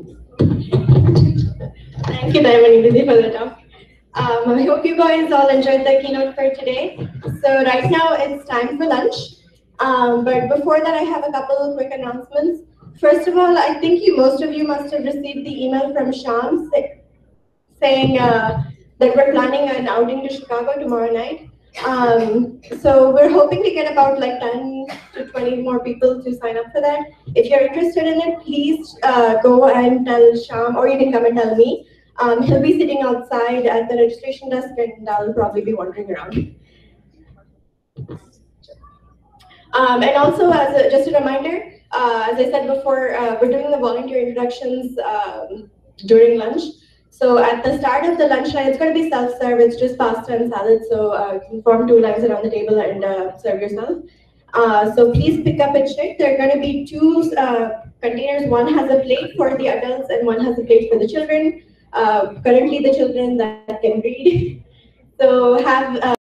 [SPEAKER 8] Thank you, Dayamani, for the talk. I hope you guys all enjoyed the keynote for today. So right now it's time for lunch. But before that, I have a couple of quick announcements. First of all, I think most of you must have received the email from Sham saying that we're planning an outing to Chicago tomorrow night. So we're hoping to get about like 10 to 20 more people to sign up for that. If you're interested in it, please go and tell Sham, or you can come and tell me. He'll be sitting outside at the registration desk, and I'll probably be wandering around. And also, just a reminder, as I said before, we're doing the volunteer introductions during lunch. So at the start of the lunch line, it's going to be self-serve. It's just pasta and salad. So you can form 2 lines around the table and serve yourself. So please pick up a check. There are going to be 2 containers. One has a plate for the adults and one has a plate for the children. Currently, the children that can read. So have